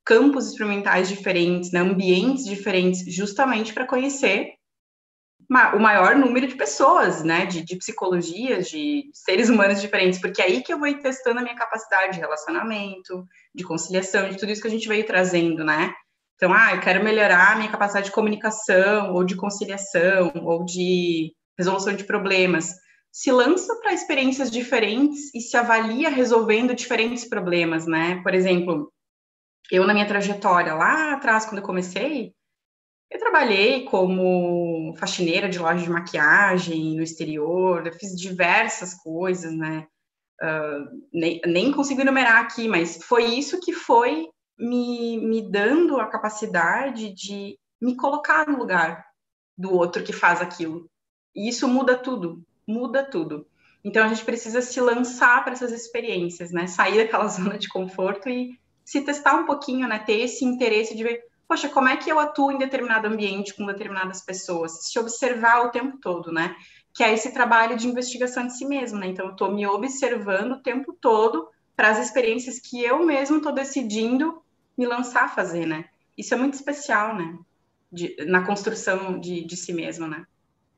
campos experimentais diferentes, né, ambientes diferentes, justamente para conhecer o maior número de pessoas, né, de, de psicologias, de seres humanos diferentes, porque é aí que eu vou ir testando a minha capacidade de relacionamento, de conciliação, de tudo isso que a gente veio trazendo, né? Então, ah, eu quero melhorar a minha capacidade de comunicação, ou de conciliação, ou de resolução de problemas. Se lança para experiências diferentes e se avalia resolvendo diferentes problemas, né? Por exemplo, eu na minha trajetória lá atrás, quando eu comecei, eu trabalhei como faxineira de loja de maquiagem no exterior, eu fiz diversas coisas, né? Uh, nem, nem consigo enumerar aqui, mas foi isso que foi me, me dando a capacidade de me colocar no lugar do outro que faz aquilo. E isso muda tudo, muda tudo. Então, a gente precisa se lançar para essas experiências, né? Sair daquela zona de conforto e se testar um pouquinho, né? Ter esse interesse de ver, poxa, como é que eu atuo em determinado ambiente com determinadas pessoas? Se observar o tempo todo, né? Que é esse trabalho de investigação de si mesmo, né? Então, eu estou me observando o tempo todo para as experiências que eu mesmo estou decidindo me lançar a fazer, né? Isso é muito especial, né? De, na construção de, de si mesmo, né?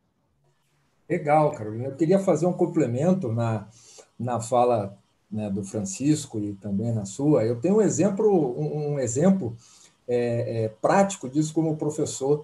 Legal, Carolina. Eu queria fazer um complemento na, na fala, né, do Francisco e também na sua. Eu tenho um exemplo, um, um exemplo é, é, prático disso como professor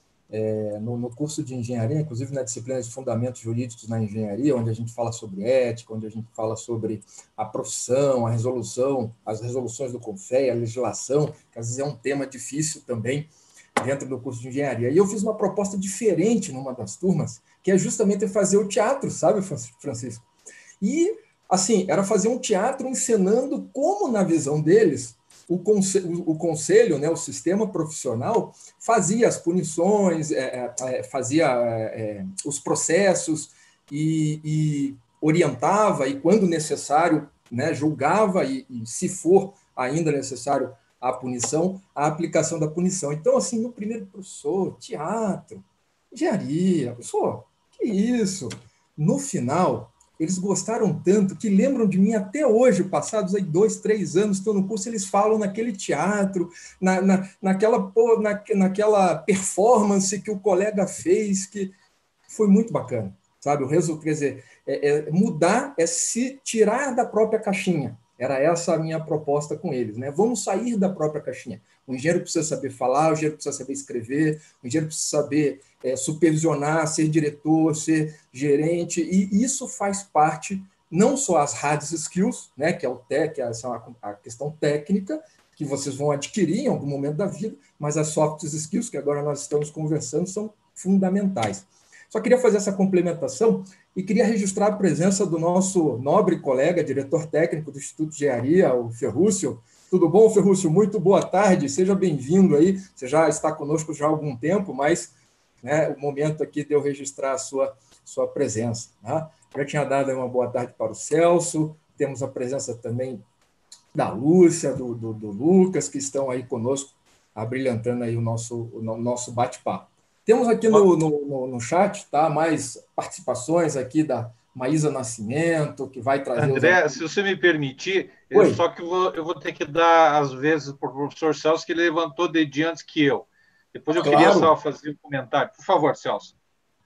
é, no, no curso de engenharia, inclusive na disciplina de fundamentos jurídicos na engenharia, onde a gente fala sobre ética, onde a gente fala sobre a profissão, a resolução, as resoluções do CONFEA, a legislação, que às vezes é um tema difícil também dentro do curso de engenharia. E eu fiz uma proposta diferente numa das turmas, que é justamente fazer o teatro, sabe, Francisco? E, assim, era fazer um teatro encenando como, na visão deles, o conselho, o conselho, né, o sistema profissional, fazia as punições, é, é, fazia é, os processos e, e orientava, e, quando necessário, né, julgava, e, e, se for ainda necessário, a punição, a aplicação da punição. Então, assim, no primeiro, professor, teatro, engenharia, professor, que isso? No final, eles gostaram tanto que lembram de mim até hoje, passados aí dois, três anos, estou no curso, eles falam naquele teatro, na, na, naquela, pô, na, naquela performance que o colega fez, que foi muito bacana, sabe? O resultado, quer dizer, é, é, mudar é se tirar da própria caixinha. Era essa a minha proposta com eles, né? Vamos sair da própria caixinha. O engenheiro precisa saber falar, o engenheiro precisa saber escrever, o engenheiro precisa saber é, supervisionar, ser diretor, ser gerente, e isso faz parte, não só as hard skills, né, que é o tech, essa é a questão técnica, que vocês vão adquirir em algum momento da vida, mas as soft skills, que agora nós estamos conversando, são fundamentais. Só queria fazer essa complementação e queria registrar a presença do nosso nobre colega, diretor técnico do Instituto de Engenharia, o Ferrúcio. Tudo bom, Ferrúcio? Muito boa tarde, seja bem-vindo aí. Você já está conosco já há algum tempo, mas, né, o momento aqui de eu registrar a sua, sua presença. Né? Já tinha dado uma boa tarde para o Celso, temos a presença também da Lúcia, do, do, do Lucas, que estão aí conosco, abrilhantando aí o nosso, o nosso bate-papo. Temos aqui no, no, no chat, tá, mais participações aqui da Maísa Nascimento, que vai trazer... André, os... se você me permitir, eu só que vou, eu vou ter que dar, às vezes, para o professor Celso, que ele levantou dedinho antes que eu. Depois eu claro. queria só fazer um comentário. Por favor, Celso.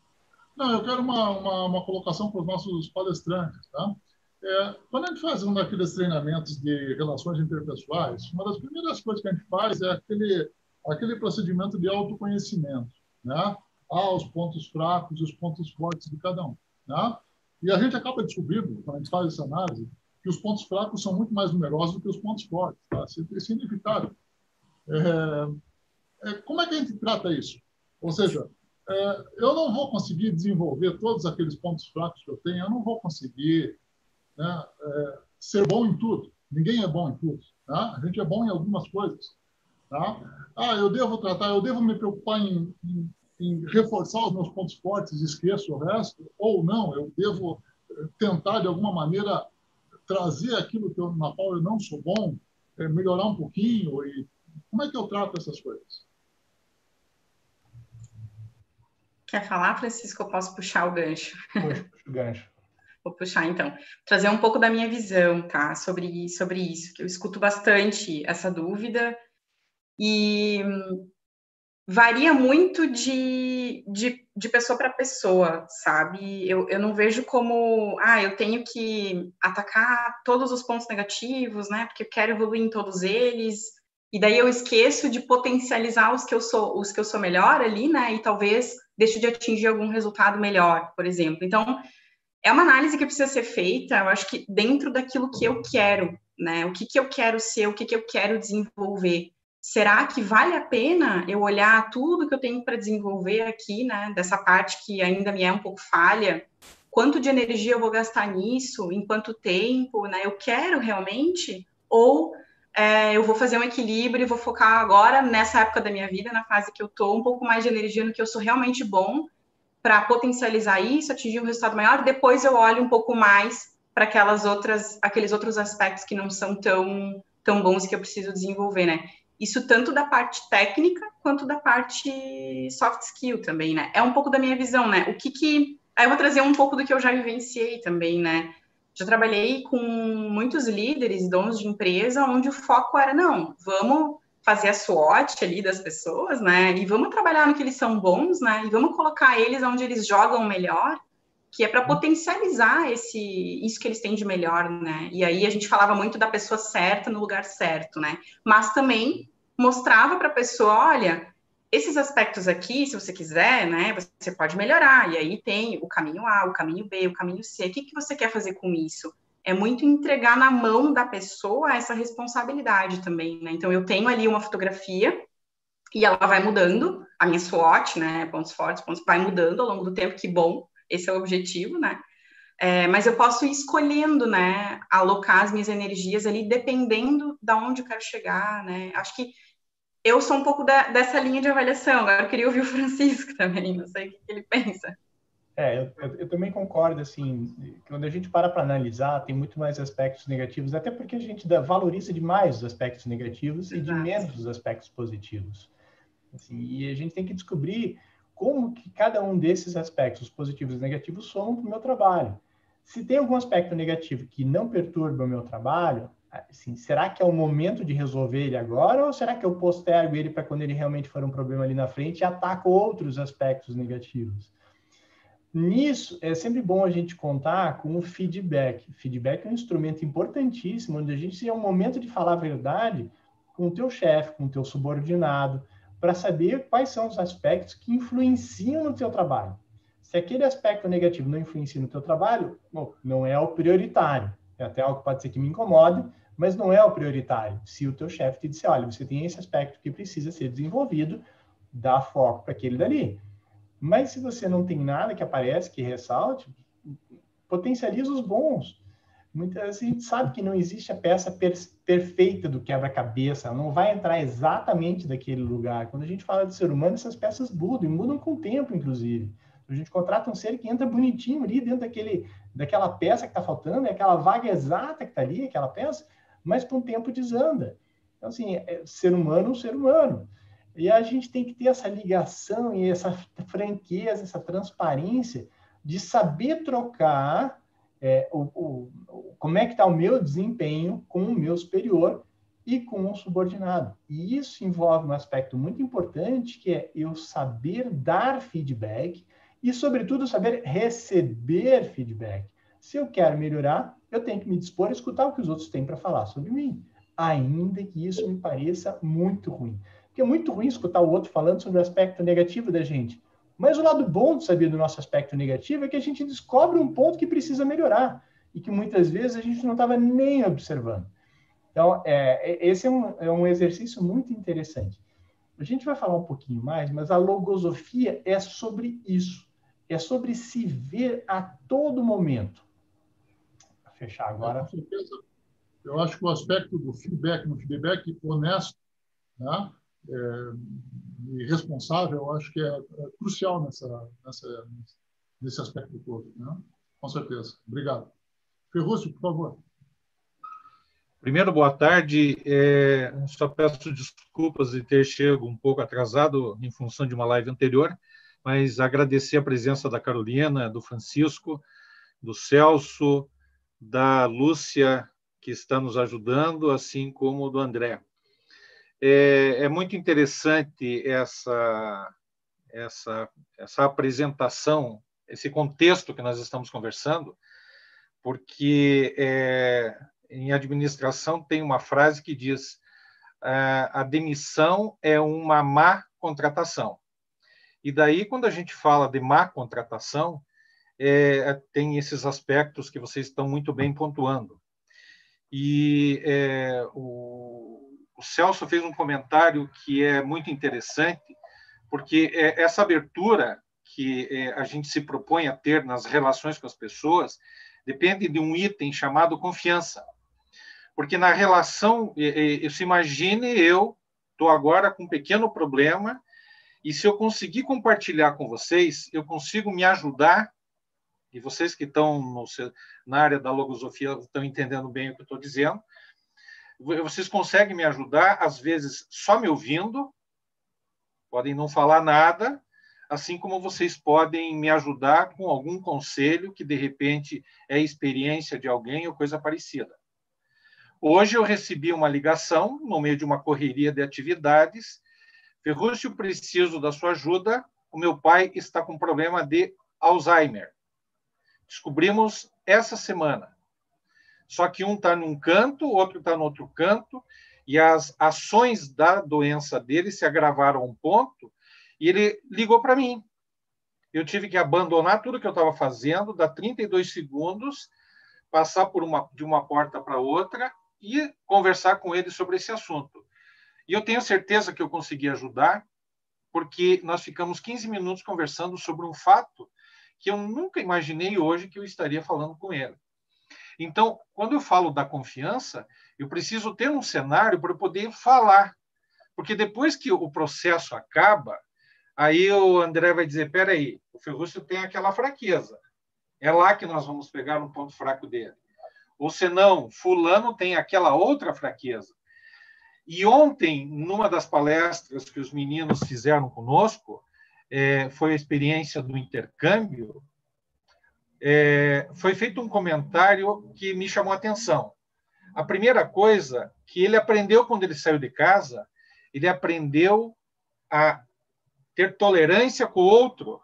Não, eu quero uma, uma, uma colocação para os nossos palestrantes. Tá? É, quando a gente faz um daqueles treinamentos de relações interpessoais, uma das primeiras coisas que a gente faz é aquele, aquele procedimento de autoconhecimento. Né? Ah, os pontos fracos e os pontos fortes de cada um. Né? E a gente acaba descobrindo, quando a gente faz essa análise, que os pontos fracos são muito mais numerosos do que os pontos fortes. Tá? Isso é inevitável. É, é, como é que a gente trata isso? Ou seja, é, eu não vou conseguir desenvolver todos aqueles pontos fracos que eu tenho, eu não vou conseguir, né, é, ser bom em tudo. Ninguém é bom em tudo. Tá? A gente é bom em algumas coisas. Tá? Ah, eu devo tratar, eu devo me preocupar em, em, em reforçar os meus pontos fortes e esqueço o resto? Ou não, eu devo tentar, de alguma maneira, trazer aquilo que eu, na qual eu não sou bom, é, melhorar um pouquinho? E como é que eu trato essas coisas? Quer falar, Francisco? Eu posso puxar o gancho? Puxa, puxa o gancho. Vou puxar, então. Trazer um pouco da minha visão, tá? Sobre, sobre isso, que eu escuto bastante essa dúvida E varia muito de, de, de pessoa para pessoa, sabe? Eu, eu não vejo como, ah, eu tenho que atacar todos os pontos negativos, né? Porque eu quero evoluir em todos eles, e daí eu esqueço de potencializar os que eu sou, os que eu sou melhor ali, né? E talvez deixo de atingir algum resultado melhor, por exemplo. Então, é uma análise que precisa ser feita, eu acho que dentro daquilo que eu quero, né? O que, que eu quero ser, o que, que eu quero desenvolver. Será que vale a pena eu olhar tudo que eu tenho para desenvolver aqui, né? Dessa parte que ainda me é um pouco falha? Quanto de energia eu vou gastar nisso? Em quanto tempo? Né? Eu quero realmente? Ou é, eu vou fazer um equilíbrio e vou focar agora, nessa época da minha vida, na fase que eu estou, um pouco mais de energia no que eu sou realmente bom, para potencializar isso, atingir um resultado maior, depois eu olho um pouco mais para aquelas outras, aqueles outros aspectos que não são tão, tão bons que eu preciso desenvolver, né? Isso tanto da parte técnica quanto da parte soft skill também, né? É um pouco da minha visão, né? O que que... Aí eu vou trazer um pouco do que eu já vivenciei também, né? Já trabalhei com muitos líderes, donos de empresa, onde o foco era, não, vamos fazer a SWOT ali das pessoas, né? E vamos trabalhar no que eles são bons, né? E vamos colocar eles onde eles jogam melhor, que é para potencializar esse, isso que eles têm de melhor, né? E aí a gente falava muito da pessoa certa no lugar certo, né? Mas também mostrava para a pessoa, olha, esses aspectos aqui, se você quiser, né, você pode melhorar. E aí tem o caminho A, o caminho B, o caminho C. O que, que você quer fazer com isso? É muito entregar na mão da pessoa essa responsabilidade também, né? Então, eu tenho ali uma fotografia e ela vai mudando, a minha SWOT, né, pontos fortes, pontos, vai mudando ao longo do tempo, que bom, esse é o objetivo, né? É, mas eu posso ir escolhendo, né, alocar as minhas energias ali, dependendo de onde eu quero chegar, né? Acho que eu sou um pouco da, dessa linha de avaliação. Agora eu queria ouvir o Francisco também, não sei o que ele pensa. É, eu, eu, eu também concordo, assim, quando a gente para para analisar, tem muito mais aspectos negativos, até porque a gente dá, valoriza demais os aspectos negativos Exato. E de menos os aspectos positivos. Assim, e a gente tem que descobrir como que cada um desses aspectos, positivos e negativos, somam para o meu trabalho. Se tem algum aspecto negativo que não perturba o meu trabalho, assim, será que é o momento de resolver ele agora, ou será que eu postergo ele para quando ele realmente for um problema ali na frente e ataco outros aspectos negativos? Nisso, é sempre bom a gente contar com o feedback. Feedback é um instrumento importantíssimo, onde a gente tem um momento de falar a verdade com o teu chefe, com o teu subordinado, para saber quais são os aspectos que influenciam no teu trabalho. Se aquele aspecto negativo não influencia no teu trabalho, bom, não é o prioritário. É até algo que pode ser que me incomode, mas não é o prioritário. Se o teu chefe te disser, olha, você tem esse aspecto que precisa ser desenvolvido, dá foco para aquele dali. Mas se você não tem nada que aparece, que ressalte, potencializa os bons. Muitas vezes a gente sabe que não existe a peça per perfeita do quebra-cabeça, não vai entrar exatamente daquele lugar. Quando a gente fala de ser humano, essas peças mudam, e mudam com o tempo, inclusive. A gente contrata um ser que entra bonitinho ali dentro daquele, daquela peça que está faltando, é aquela vaga exata que está ali, aquela peça, mas com o tempo desanda. Então, assim, é ser humano, um ser humano. E a gente tem que ter essa ligação e essa franqueza, essa transparência de saber trocar é, o, o, como é que está o meu desempenho com o meu superior e com o subordinado. E isso envolve um aspecto muito importante, que é eu saber dar feedback e, sobretudo, saber receber feedback. Se eu quero melhorar, eu tenho que me dispor a escutar o que os outros têm para falar sobre mim, ainda que isso me pareça muito ruim. Porque é muito ruim escutar o outro falando sobre o aspecto negativo da gente. Mas o lado bom de saber do nosso aspecto negativo é que a gente descobre um ponto que precisa melhorar e que muitas vezes a gente não estava nem observando. Então, é, esse é um, é um exercício muito interessante. A gente vai falar um pouquinho mais, mas a logosofia é sobre isso. É sobre se ver a todo momento. Vou fechar agora. Com certeza. Eu acho que o aspecto do feedback, no feedback honesto, né, é, e responsável, eu acho que é, é crucial nessa, nessa, nesse aspecto todo. Né? Com certeza. Obrigado. Ferrúcio, por favor. Primeiro, boa tarde. É, só peço desculpas de ter chego um pouco atrasado em função de uma live anterior, mas agradecer a presença da Carolina, do Francisco, do Celso, da Lúcia, que está nos ajudando, assim como do André. É, é muito interessante essa, essa, essa apresentação, esse contexto que nós estamos conversando, porque é, em administração tem uma frase que diz: a demissão é uma má contratação. E daí, quando a gente fala de má contratação, é, tem esses aspectos que vocês estão muito bem pontuando. E é, o, o Celso fez um comentário que é muito interessante, porque é, essa abertura que é, a gente se propõe a ter nas relações com as pessoas depende de um item chamado confiança. Porque na relação, eu se imagine, eu estou agora com um pequeno problema, e se eu conseguir compartilhar com vocês, eu consigo me ajudar, e vocês que estão no, na área da logosofia estão entendendo bem o que eu estou dizendo, vocês conseguem me ajudar, às vezes só me ouvindo, podem não falar nada, assim como vocês podem me ajudar com algum conselho que, de repente, é experiência de alguém ou coisa parecida. Hoje eu recebi uma ligação, no meio de uma correria de atividades. Ferrúcio, preciso da sua ajuda. O meu pai está com problema de Alzheimer. Descobrimos essa semana. Só que um está num canto, o outro está no outro canto, e as ações da doença dele se agravaram a um ponto, e ele ligou para mim. Eu tive que abandonar tudo que eu estava fazendo, dar trinta e dois segundos, passar por uma, de uma porta para outra, e conversar com ele sobre esse assunto. E eu tenho certeza que eu consegui ajudar, porque nós ficamos quinze minutos conversando sobre um fato que eu nunca imaginei hoje que eu estaria falando com ele. Então, quando eu falo da confiança, eu preciso ter um cenário para poder falar, porque depois que o processo acaba, aí o André vai dizer, espera aí, o Ferrúcio tem aquela fraqueza, é lá que nós vamos pegar um ponto fraco dele. Ou senão, fulano tem aquela outra fraqueza. E ontem, numa das palestras que os meninos fizeram conosco, é, foi a experiência do intercâmbio, é, foi feito um comentário que me chamou a atenção. A primeira coisa que ele aprendeu quando ele saiu de casa, ele aprendeu a ter tolerância com o outro.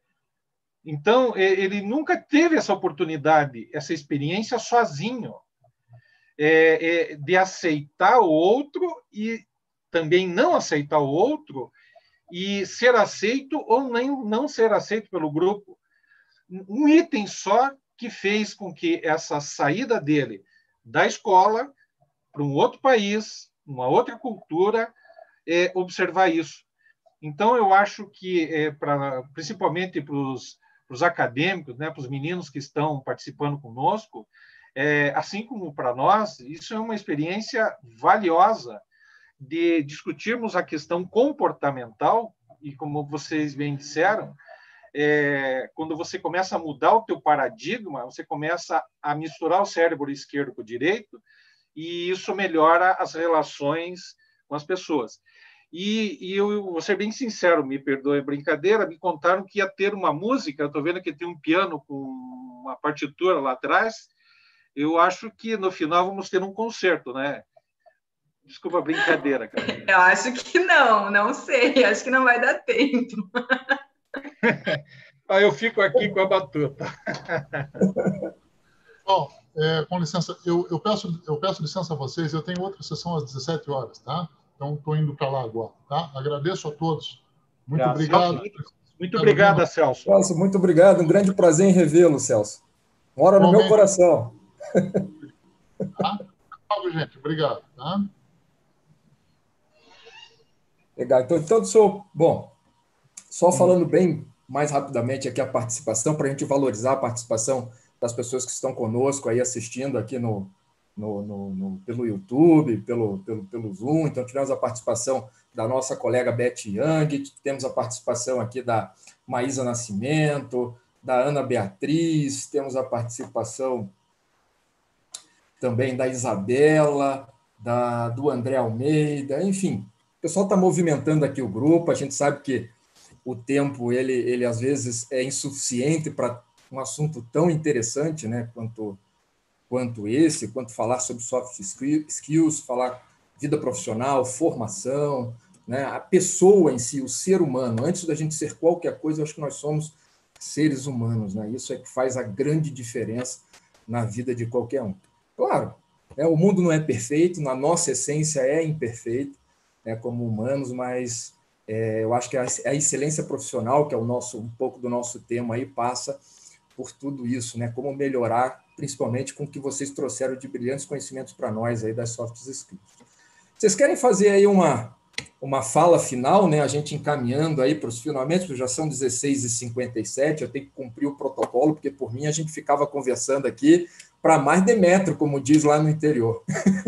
Então, ele nunca teve essa oportunidade, essa experiência sozinho, é, é, de aceitar o outro e também não aceitar o outro e ser aceito ou nem não ser aceito pelo grupo. Um item só que fez com que essa saída dele da escola para um outro país, uma outra cultura, é, observar isso. Então, eu acho que, é, pra, principalmente para os os acadêmicos, né, para os meninos que estão participando conosco, é, assim como para nós, isso é uma experiência valiosa de discutirmos a questão comportamental, e como vocês bem disseram, é, quando você começa a mudar o teu paradigma, você começa a misturar o cérebro esquerdo com o direito, e isso melhora as relações com as pessoas. E, e eu vou ser bem sincero, me perdoe a brincadeira, me contaram que ia ter uma música, estou vendo que tem um piano com uma partitura lá atrás, eu acho que no final vamos ter um concerto, né? Desculpa a brincadeira, cara. Eu acho que não, não sei, acho que não vai dar tempo. Aí eu fico aqui com a batuta. Bom, é, com licença, eu, eu, peço, eu peço licença a vocês, eu tenho outra sessão às dezessete horas, tá? Então, estou indo para lá agora, tá? Agradeço a todos. Muito Graças. obrigado. Muito, muito obrigado, Celso. Celso, muito obrigado. Um grande prazer em revê-lo, Celso. Mora no meu coração. Tá? Gente, obrigado. Tá? Legal. Então, então senhor, bom, só falando bem mais rapidamente aqui a participação, para a gente valorizar a participação das pessoas que estão conosco aí assistindo aqui no, no, no, no, pelo YouTube, pelo, pelo, pelo Zoom. Então, tivemos a participação da nossa colega Beth Young, temos a participação aqui da Maísa Nascimento, da Ana Beatriz, temos a participação também da Isabela, da, do André Almeida, enfim, o pessoal está movimentando aqui o grupo, a gente sabe que o tempo, ele, ele às vezes é insuficiente para um assunto tão interessante, né, quanto, quanto esse, quanto falar sobre soft skills, falar, vida profissional, formação, né? A pessoa em si, o ser humano. Antes da gente ser qualquer coisa, eu acho que nós somos seres humanos, né? Isso é que faz a grande diferença na vida de qualquer um. Claro, né, o mundo não é perfeito, na nossa essência é imperfeito, né, como humanos, mas é, eu acho que a, a excelência profissional, que é o nosso, um pouco do nosso tema aí, passa por tudo isso, né? Como melhorar, principalmente com o que vocês trouxeram de brilhantes conhecimentos para nós aí das soft skills. Vocês querem fazer aí uma, uma fala final, né? A gente encaminhando aí para os finalmente, porque já são dezesseis e cinquenta e sete, eu tenho que cumprir o protocolo, porque por mim a gente ficava conversando aqui para mais de metro, como diz lá no interior.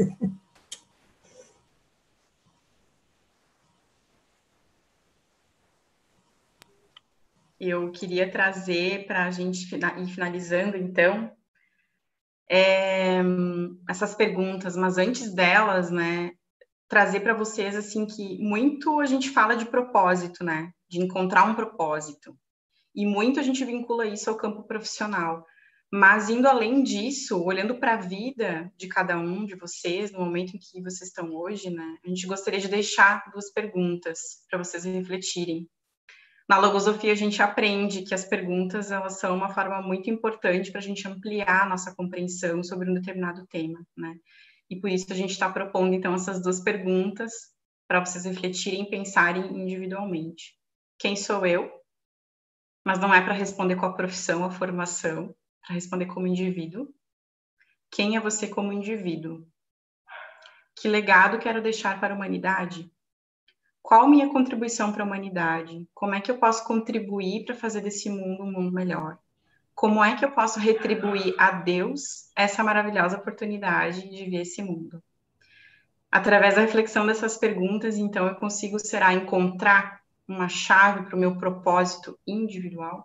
Eu queria trazer para a gente ir finalizando, então, é, essas perguntas, mas antes delas, né, trazer para vocês, assim, que muito a gente fala de propósito, né, de encontrar um propósito, e muito a gente vincula isso ao campo profissional, mas indo além disso, olhando para a vida de cada um de vocês, no momento em que vocês estão hoje, né, a gente gostaria de deixar duas perguntas para vocês refletirem. Na logosofia, a gente aprende que as perguntas, elas são uma forma muito importante para a gente ampliar a nossa compreensão sobre um determinado tema, né? E por isso a gente está propondo, então, essas duas perguntas para vocês refletirem e pensarem individualmente. Quem sou eu? Mas não é para responder qual a profissão, a formação, para responder como indivíduo. Quem é você como indivíduo? Que legado quero deixar para a humanidade? Qual minha contribuição para a humanidade? Como é que eu posso contribuir para fazer desse mundo um mundo melhor? Como é que eu posso retribuir a Deus essa maravilhosa oportunidade de ver esse mundo? Através da reflexão dessas perguntas, então, eu consigo, será, encontrar uma chave para o meu propósito individual?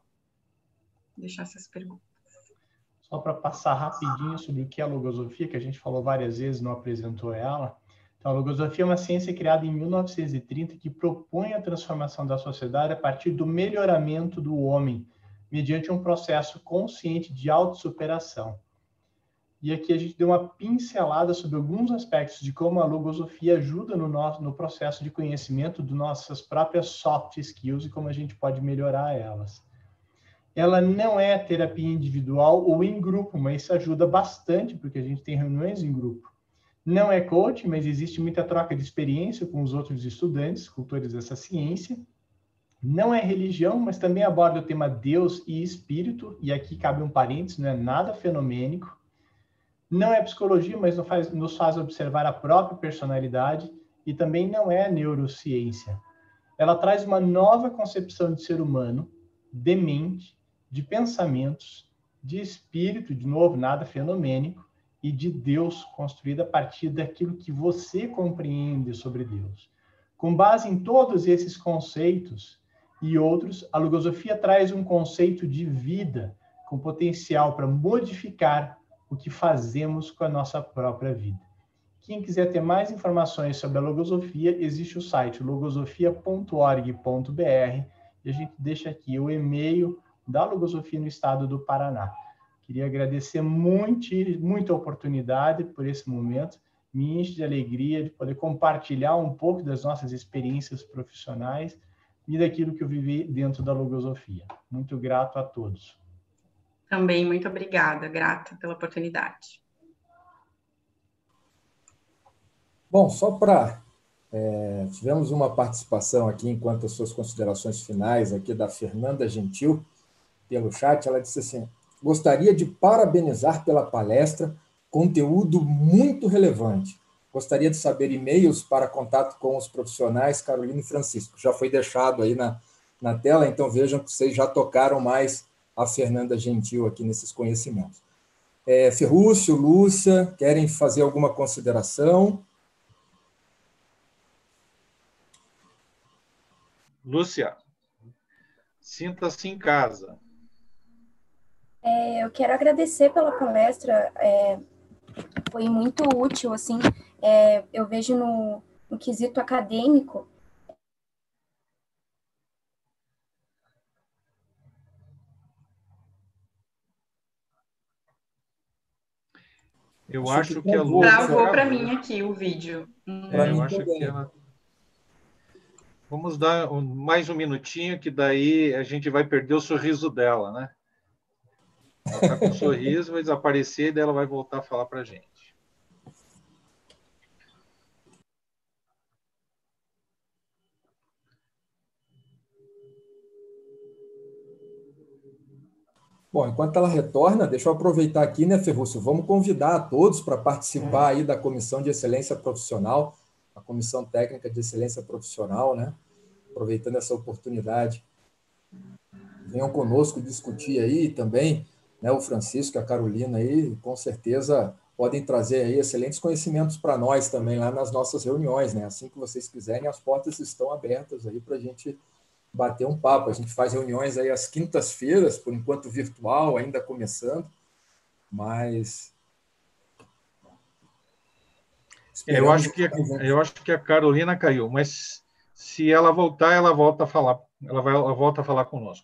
Vou deixar essas perguntas. Só para passar rapidinho sobre o que é a logosofia, que a gente falou várias vezes, não apresentou ela. Então, a logosofia é uma ciência criada em mil novecentos e trinta que propõe a transformação da sociedade a partir do melhoramento do homem, mediante um processo consciente de autossuperação. E aqui a gente deu uma pincelada sobre alguns aspectos de como a logosofia ajuda no, nosso, no processo de conhecimento de nossas próprias soft skills e como a gente pode melhorar elas. Ela não é terapia individual ou em grupo, mas isso ajuda bastante, porque a gente tem reuniões em grupo. Não é coaching, mas existe muita troca de experiência com os outros estudantes, cultores dessa ciência. Não é religião, mas também aborda o tema Deus e Espírito, e aqui cabe um parênteses, não é nada fenomênico. Não é psicologia, mas nos faz, nos faz observar a própria personalidade, e também não é neurociência. Ela traz uma nova concepção de ser humano, de mente, de pensamentos, de espírito, de novo, nada fenomênico, e de Deus, construída a partir daquilo que você compreende sobre Deus. Com base em todos esses conceitos e outros, a logosofia traz um conceito de vida com potencial para modificar o que fazemos com a nossa própria vida. Quem quiser ter mais informações sobre a logosofia, existe o site logosofia ponto org ponto br e a gente deixa aqui o e-mail da logosofia no estado do Paraná. Queria agradecer muito, muita oportunidade por esse momento, me enche de alegria de poder compartilhar um pouco das nossas experiências profissionais e daquilo que eu vivi dentro da logosofia. Muito grato a todos. Também muito obrigada, grata pela oportunidade. Bom, só para... É, tivemos uma participação aqui, enquanto as suas considerações finais, aqui da Fernanda Gentil, pelo chat. Ela disse assim: gostaria de parabenizar pela palestra, conteúdo muito relevante. Gostaria de saber e-mails para contato com os profissionais Carolina e Francisco. Já foi deixado aí na, na tela, então vejam que vocês já tocaram mais a Fernanda Gentil aqui nesses conhecimentos. É, Ferrúcio, Lúcia, querem fazer alguma consideração? Lúcia, sinta-se em casa. É, eu quero agradecer pela palestra, é, foi muito útil, assim, é, eu vejo no, no quesito acadêmico. Eu acho, acho que, que a Lúcia... Travou para mim aqui o vídeo. É, eu acho também. que ela... Vamos dar um, mais um minutinho, que daí a gente vai perder o sorriso dela, né? Ela está com um sorriso, vai desaparecer e daí ela vai voltar a falar para a gente. Bom, enquanto ela retorna, deixa eu aproveitar aqui, né, Ferrúcio? Vamos convidar a todos para participar aí da Comissão de Excelência Profissional, a Comissão Técnica de Excelência Profissional, né? Aproveitando essa oportunidade. Venham conosco discutir aí também, né, o Francisco e a Carolina aí, com certeza podem trazer aí excelentes conhecimentos para nós também lá nas nossas reuniões, né? Assim que vocês quiserem, as portas estão abertas aí para a gente bater um papo. A gente faz reuniões aí às quintas-feiras, por enquanto virtual, ainda começando, mas... Eu acho, que, eu acho que a Carolina caiu, mas se ela voltar, ela volta a falar, ela, vai, ela volta a falar conosco.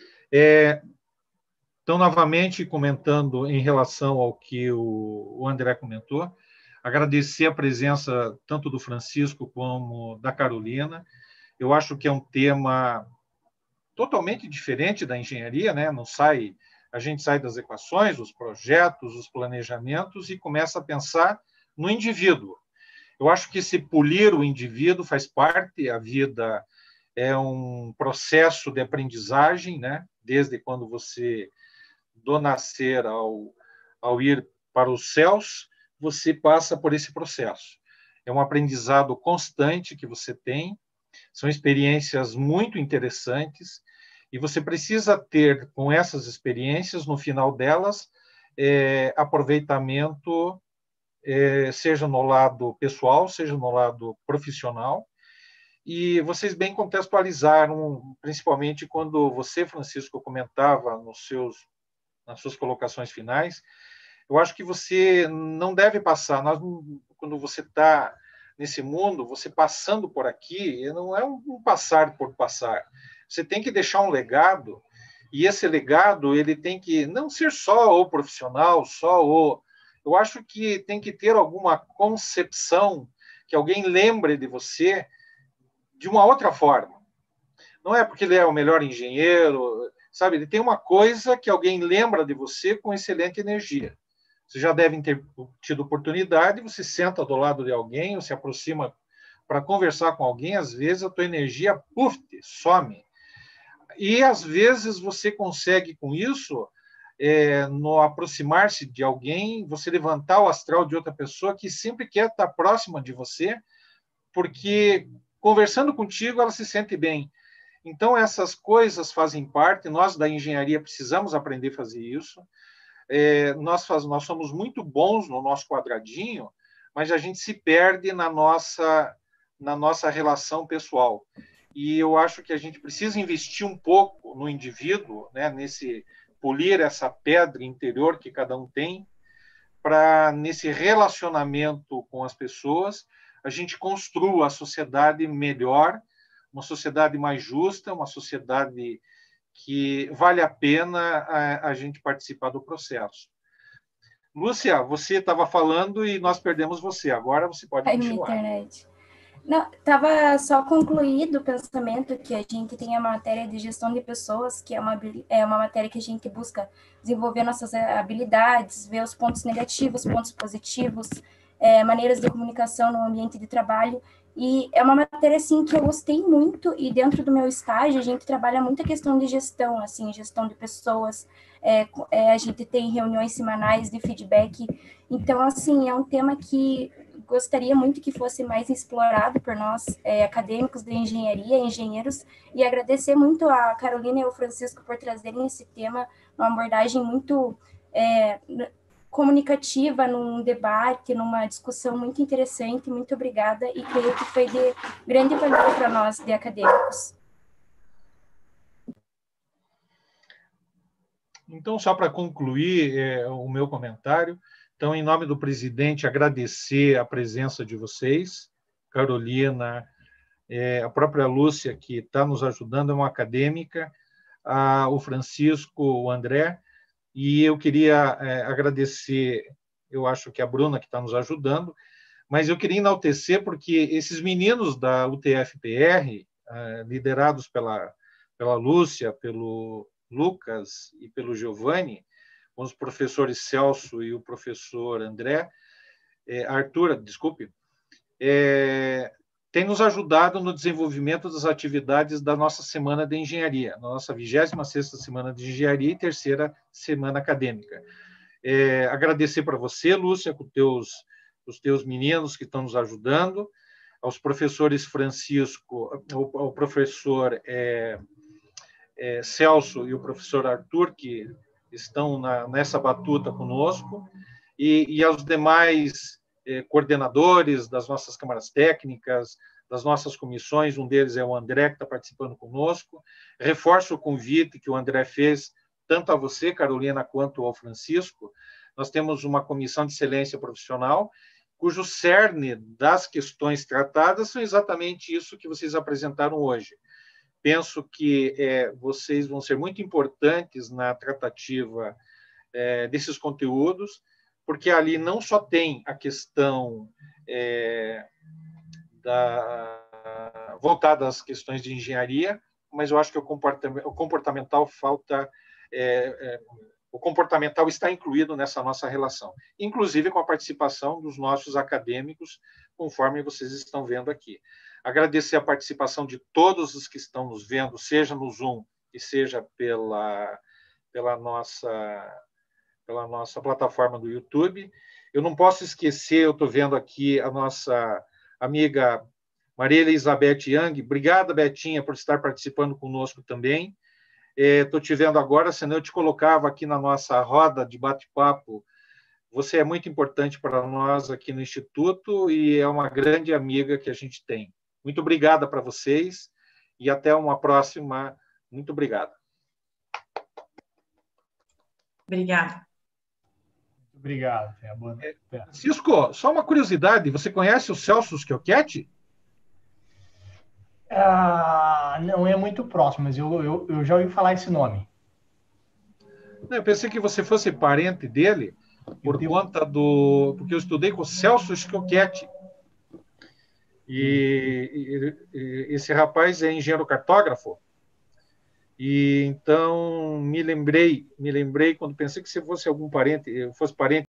É, então, novamente, comentando em relação ao que o, o André comentou, agradecer a presença tanto do Francisco como da Carolina. Eu acho que é um tema totalmente diferente da engenharia, né? Não sai, a gente sai das equações, os projetos, os planejamentos e começa a pensar no indivíduo. Eu acho que se polir o indivíduo faz parte, a vida é um processo de aprendizagem, né? Desde quando você, do nascer ao, ao ir para os céus, você passa por esse processo. É um aprendizado constante que você tem, são experiências muito interessantes e você precisa ter, com essas experiências, no final delas, é, aproveitamento, é, seja no lado pessoal, seja no lado profissional. E vocês bem contextualizaram, principalmente quando você, Francisco, comentava nos seus, nas suas colocações finais. Eu acho que você não deve passar, nós, quando você está nesse mundo, você passando por aqui, não é um passar por passar. Você tem que deixar um legado, e esse legado ele tem que não ser só o profissional, só o... Eu acho que tem que ter alguma concepção, que alguém lembre de você de uma outra forma. Não é porque ele é o melhor engenheiro, sabe? Ele tem uma coisa que alguém lembra de você com excelente energia. Vocês já devem ter tido oportunidade, você senta do lado de alguém, ou se aproxima para conversar com alguém, às vezes a tua energia, puf, some. E, às vezes, você consegue, com isso, é, no aproximar-se de alguém, você levantar o astral de outra pessoa que sempre quer estar próxima de você, porque, conversando contigo, ela se sente bem. Então, essas coisas fazem parte, nós da engenharia precisamos aprender a fazer isso. É, nós, faz, nós somos muito bons no nosso quadradinho, mas a gente se perde na nossa, na nossa relação pessoal. E eu acho que a gente precisa investir um pouco no indivíduo, né, nesse polir essa pedra interior que cada um tem, para, nesse relacionamento com as pessoas, a gente construa a sociedade melhor, uma sociedade mais justa, uma sociedade que vale a pena a, a gente participar do processo. Lúcia, você estava falando e nós perdemos você. Agora você pode Ai, continuar. Minha internet. Não, estava só concluído o pensamento que a gente tem a matéria de gestão de pessoas, que é uma, é uma matéria que a gente busca desenvolver nossas habilidades, ver os pontos negativos, pontos positivos, é, maneiras de comunicação no ambiente de trabalho. E é uma matéria, assim, que eu gostei muito, e dentro do meu estágio a gente trabalha muito a questão de gestão, assim, gestão de pessoas, é, é, a gente tem reuniões semanais de feedback, então, assim, é um tema que gostaria muito que fosse mais explorado por nós, é, acadêmicos de engenharia, engenheiros, e agradecer muito a Carolina e ao Francisco por trazerem esse tema, uma abordagem muito... É, comunicativa, num debate, numa discussão muito interessante. Muito obrigada, e creio que foi de grande valor para nós, de acadêmicos. Então, só para concluir é, o meu comentário, então, em nome do presidente, agradecer a presença de vocês, Carolina, é, a própria Lúcia, que está nos ajudando, é uma acadêmica, a, o Francisco, o André, e eu queria é, agradecer eu acho que é a Bruna que está nos ajudando, mas eu queria enaltecer porque esses meninos da U T F P R, uh, liderados pela, pela Lúcia, pelo Lucas e pelo Giovanni, com os professores Celso e o professor André, eh, Arthur, desculpe, é, tem nos ajudado no desenvolvimento das atividades da nossa Semana de Engenharia, nossa vigésima sexta Semana de Engenharia e terceira Semana Acadêmica. É, agradecer para você, Lúcia, com teus, os teus meninos que estão nos ajudando, aos professores Francisco, ao, ao professor é, é, Celso e o professor Arthur, que estão na, nessa batuta conosco, e, e aos demais coordenadores das nossas câmaras técnicas, das nossas comissões, um deles é o André, que está participando conosco. Reforço o convite que o André fez, tanto a você, Carolina, quanto ao Francisco. Nós temos uma comissão de excelência profissional, cujo cerne das questões tratadas são exatamente isso que vocês apresentaram hoje. Penso que é, vocês vão ser muito importantes na tratativa é, desses conteúdos, porque ali não só tem a questão é, da, voltada às questões de engenharia, mas eu acho que o comportamental, o comportamental falta, é, é, o comportamental está incluído nessa nossa relação, inclusive com a participação dos nossos acadêmicos, conforme vocês estão vendo aqui. Agradecer a participação de todos os que estão nos vendo, seja no Zoom e seja pela, pela nossa... pela nossa plataforma do YouTube. Eu não posso esquecer, eu estou vendo aqui a nossa amiga Maria Elizabeth Yang. Obrigada, Betinha, por estar participando conosco também. Estou te vendo agora, senão eu te colocava aqui na nossa roda de bate-papo. Você é muito importante para nós aqui no Instituto e é uma grande amiga que a gente tem. Muito obrigada para vocês e até uma próxima. Muito obrigada. Obrigada. Obrigado. Francisco, só uma curiosidade, você conhece o Celso Schiochetti? Ah, não é muito próximo, mas eu, eu, eu já ouvi falar esse nome. Eu pensei que você fosse parente dele, por eu conta tenho... do... porque eu estudei com o Celso Schiochetti. E, e, e esse rapaz é engenheiro cartógrafo. E então me lembrei, me lembrei quando pensei que você fosse algum parente, fosse parente